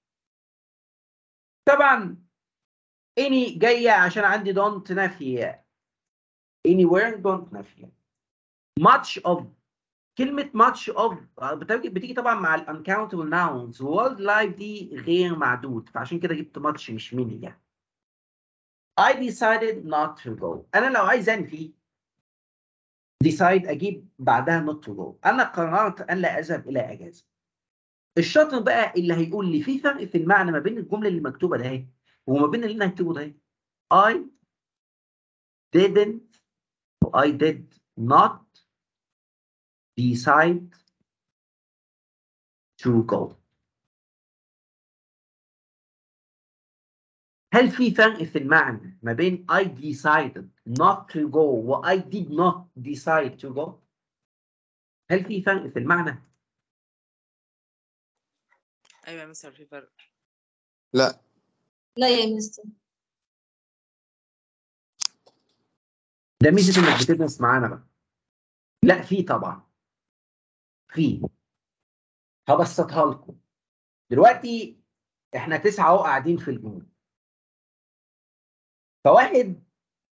طبعا اني جايه عشان عندي don't نافيه. anywhere don't نافيه. much of، كلمه much of بتيجي طبعا مع ال uncountable nouns. world life دي غير معدود، فعشان كده جبت much مش many يعني. I decided not to go. انا لو عايز انفي decide اجيب بعدها not to go. انا قررت ان لا اذهب الى اجازه. الشاطر بقى اللي هيقول لي في فرق في المعنى ما بين الجمله اللي مكتوبه ده اهي وما بين اللي انا هكتبه ده. I didn't I did not decide to go. هل في فرق في المعنى ما بين I decided not to go و I did not decide to go؟ هل في فرق في المعنى؟ ايوه يا مستر في فرق. لا. لا يا مستر. ده ميزه انك بتدرس معانا بقى. لا في طبعا. في. هبسطها لكم. دلوقتي احنا 9 اهو قاعدين في الجروب. فواحد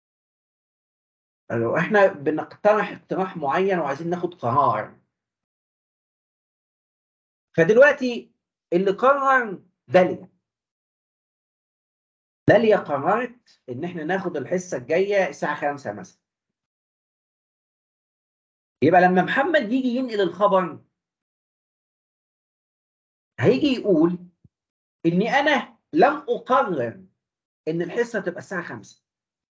لو احنا بنقترح اقتراح معين وعايزين ناخد قرار، فدلوقتي اللي قرر داليا قررت ان احنا ناخد الحصه الجايه الساعه 5 مثلا. يبقى لما محمد يجي ينقل الخبر هيجي يقول اني انا لم اقرر ان الحصه تبقى الساعه 5.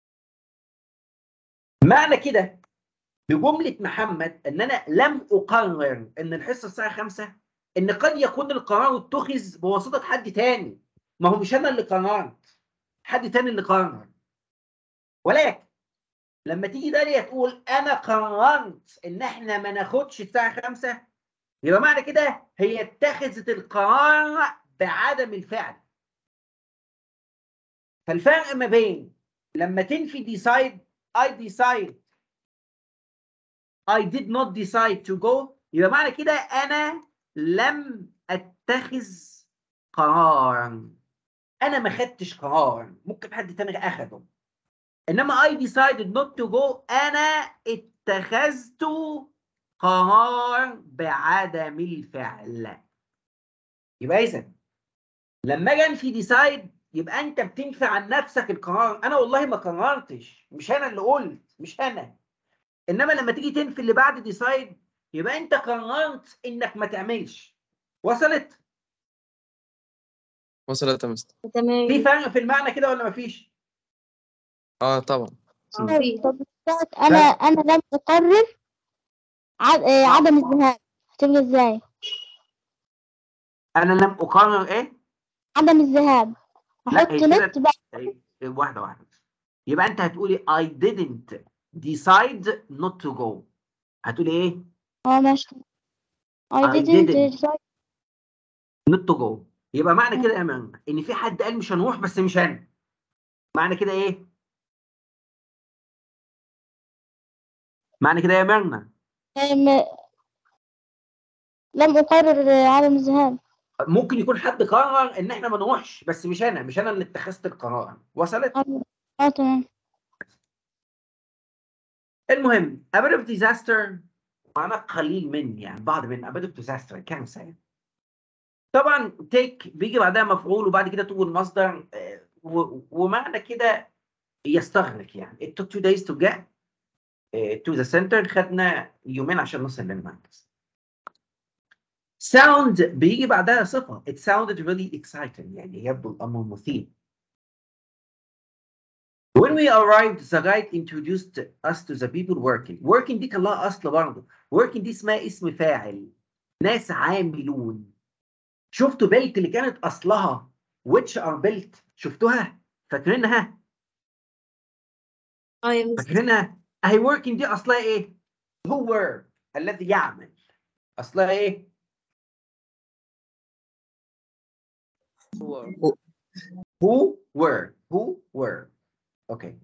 معنى كده بجمله محمد ان انا لم اقرر ان الحصه الساعه 5 ان قد يكون القرار اتخذ بواسطه حد تاني. ما هو مش انا اللي قررت، حد تاني اللي قرر. ولكن لما تيجي داليا تقول انا قررت ان احنا ما ناخدش الساعه 5، يبقى معنى كده هي اتخذت القرار بعدم الفعل. فالفرق ما بين لما تنفي decide I decide I did not decide to go، يبقى معنى كده انا لم اتخذ قرارا. انا ما خدتش قرار، ممكن حد تاني اخده. انما I decided not to go، انا اتخذت قرار بعدم الفعل. يبقى اذا لما اجي انفي decide يبقى انت بتنفي عن نفسك القرار. انا والله ما قررتش، مش انا اللي قلت، مش انا. انما لما تيجي تنفي اللي بعد decide يبقى انت قررت انك ما تعملش. وصلت؟ وصلت يا مستر. في تمام. فرق في المعنى كده ولا مفيش؟ اه طبعا. طب انا لم اقرر عدم الذهاب، هتبقى ازاي؟ انا لم اقرر ايه؟ عدم الذهاب، لا هحط هي نت كده بقى. واحده واحده. يبقى انت هتقولي I didn't decide not to go. هتقولي ايه؟ ماشي. I I didn't didn't decide. not to go. يبقى معنى كده يا مان ان في حد قال مش هنروح بس مش انا. معنى كده ايه؟ معنى كده يا مرنا لم أقرر عدم الذهاب. ممكن يكون حد قرر ان احنا ما نروحش بس مش انا، مش انا اللي اتخذت القرار. وصلت؟ تمام. المهم a bit of disaster معناه قليل من، يعني بعض من a bit of disaster كارثه. طبعا take بيجي بعدها مفعول وبعد كده تقول المصدر ومعنى كده يستغرق. يعني it took 2 days to get to the center. خدنا يومين عشان نوصل للمركز. sound بيجي بعدها صفة. it sounded really exciting، يعني يبدو الأمر مثير. when we arrived the guide introduced us to the people working. working دي كان لها أصل برضه. working دي اسمها اسم فاعل، ناس عاملون. شفتوا بيلت اللي كانت أصلها which are built؟ شفتوها؟ فاكرينها؟ يا مستر. فاكرينها؟ أهي working دي أصلها إيه؟ who work، الذي يعمل. أصلها إيه؟ who were. اوكي.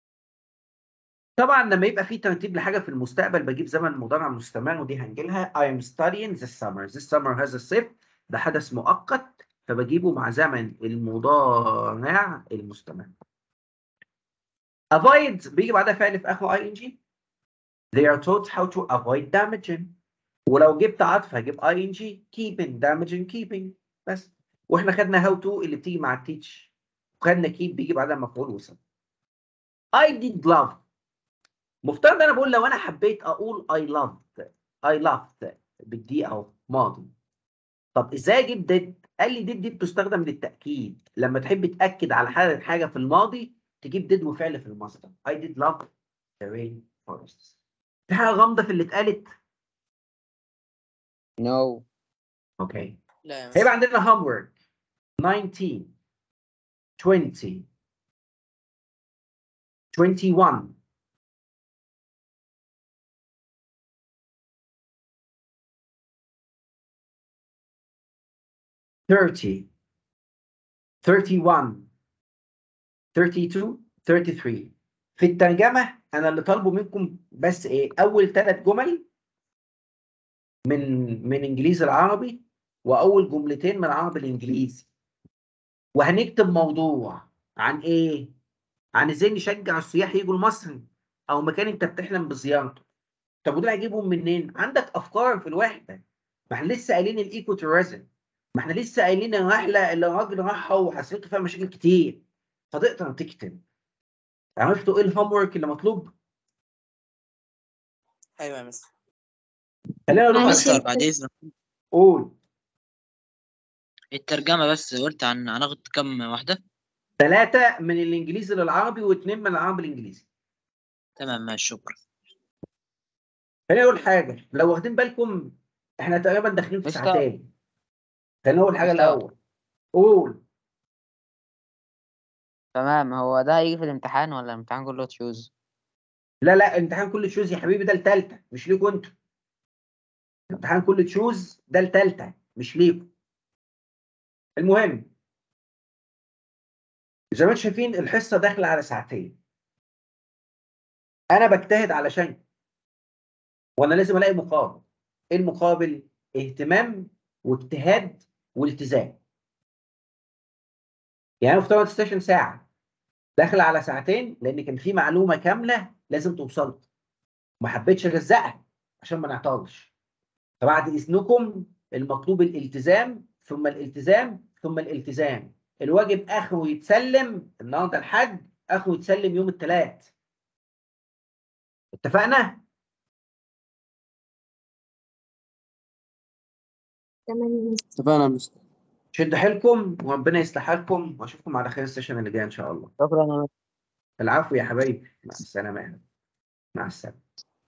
طبعا لما يبقى في ترتيب لحاجه في المستقبل بجيب زمن مضارع مستمر، ودي هنجي لها. I am studying this summer. this summer هذا الصيف، ده حدث مؤقت فبجيبه مع زمن المضارع المستمر. avoid بيجي بعدها فعل في اخره ing. they are taught how to avoid damaging. ولو جبت عطف هجيب ing keeping damaging keeping بس. واحنا خدنا how to اللي بتيجي مع teach، وخدنا keep بيجي بعدها مفعول وصل. I did love. مفترض انا بقول لو انا حبيت اقول I loved بالدي او ماضي. طب ازاي اجيب did؟ قال لي did دي بتستخدم للتاكيد. لما تحب تاكد على حاجه في الماضي تجيب did وفعل في المصدر. I did love the rainforests. في حاجه غامضه في اللي اتقالت؟ No. اوكي. لا يا هيبقى عندنا homework 19 20 21 30 31 32 33. في الترجمة أنا اللي طالبه منكم بس إيه؟ أول 3 جمل من إنجليزي العربي، وأول جملتين من العربي الإنجليزي. وهنكتب موضوع عن إيه؟ عن إزاي نشجع السياح يجوا لمصر أو مكان أنت بتحلم بزيارته. طب ودول هجيبهم منين؟ عندك أفكار في الوحدة. ما إحنا لسه قايلين الإيكو توريزم. ما إحنا لسه قايلين الرحلة اللي الراجل راحها وحصلت فيها مشاكل كتير. فتقدر تكتب. عرفتوا ايه الهوم ورك اللي مطلوب؟ ايوه يا مستر. خلينا نروح على معلش حاجة. بعد اذنك. قول. الترجمة بس قلت هناخد كم واحدة؟ 3 من الانجليزي للعربي و2 من العربي الانجليزي. تمام ماشي شكرا. خلينا نقول حاجة، لو واخدين بالكم احنا تقريبا داخلين في مستر. ساعتين. خلينا نقول حاجة مستر. الأول. قول. تمام، هو ده هيجي في الامتحان ولا الامتحان كله تشوز؟ لا امتحان كل تشوز يا حبيبي، ده التالتة مش ليكوا انتوا. امتحان كل تشوز ده التالتة مش ليكوا. المهم زي ما انتم شايفين الحصة داخلة على ساعتين. أنا بجتهد علشان وأنا لازم ألاقي مقابل. إيه المقابل؟ اهتمام واجتهاد والتزام. يعني افترض السيشن ساعه، داخل على ساعتين لان كان في معلومه كامله لازم توصل، ما حبيتش الزقها عشان ما نعطلش. فبعد اذنكم المطلوب الالتزام ثم الالتزام ثم الالتزام. الواجب اخره يتسلم النهارده الحد، اخره يتسلم يوم الثلاث. اتفقنا؟ تمام. اتفقنا يا مستر. شد حيلكم وربنا يصلح حالكم، واشوفكم على خير السيشن اللي جاي ان شاء الله. شكرا يا مستر. العفو يا حبايبي، مع السلامه. مع السلامه.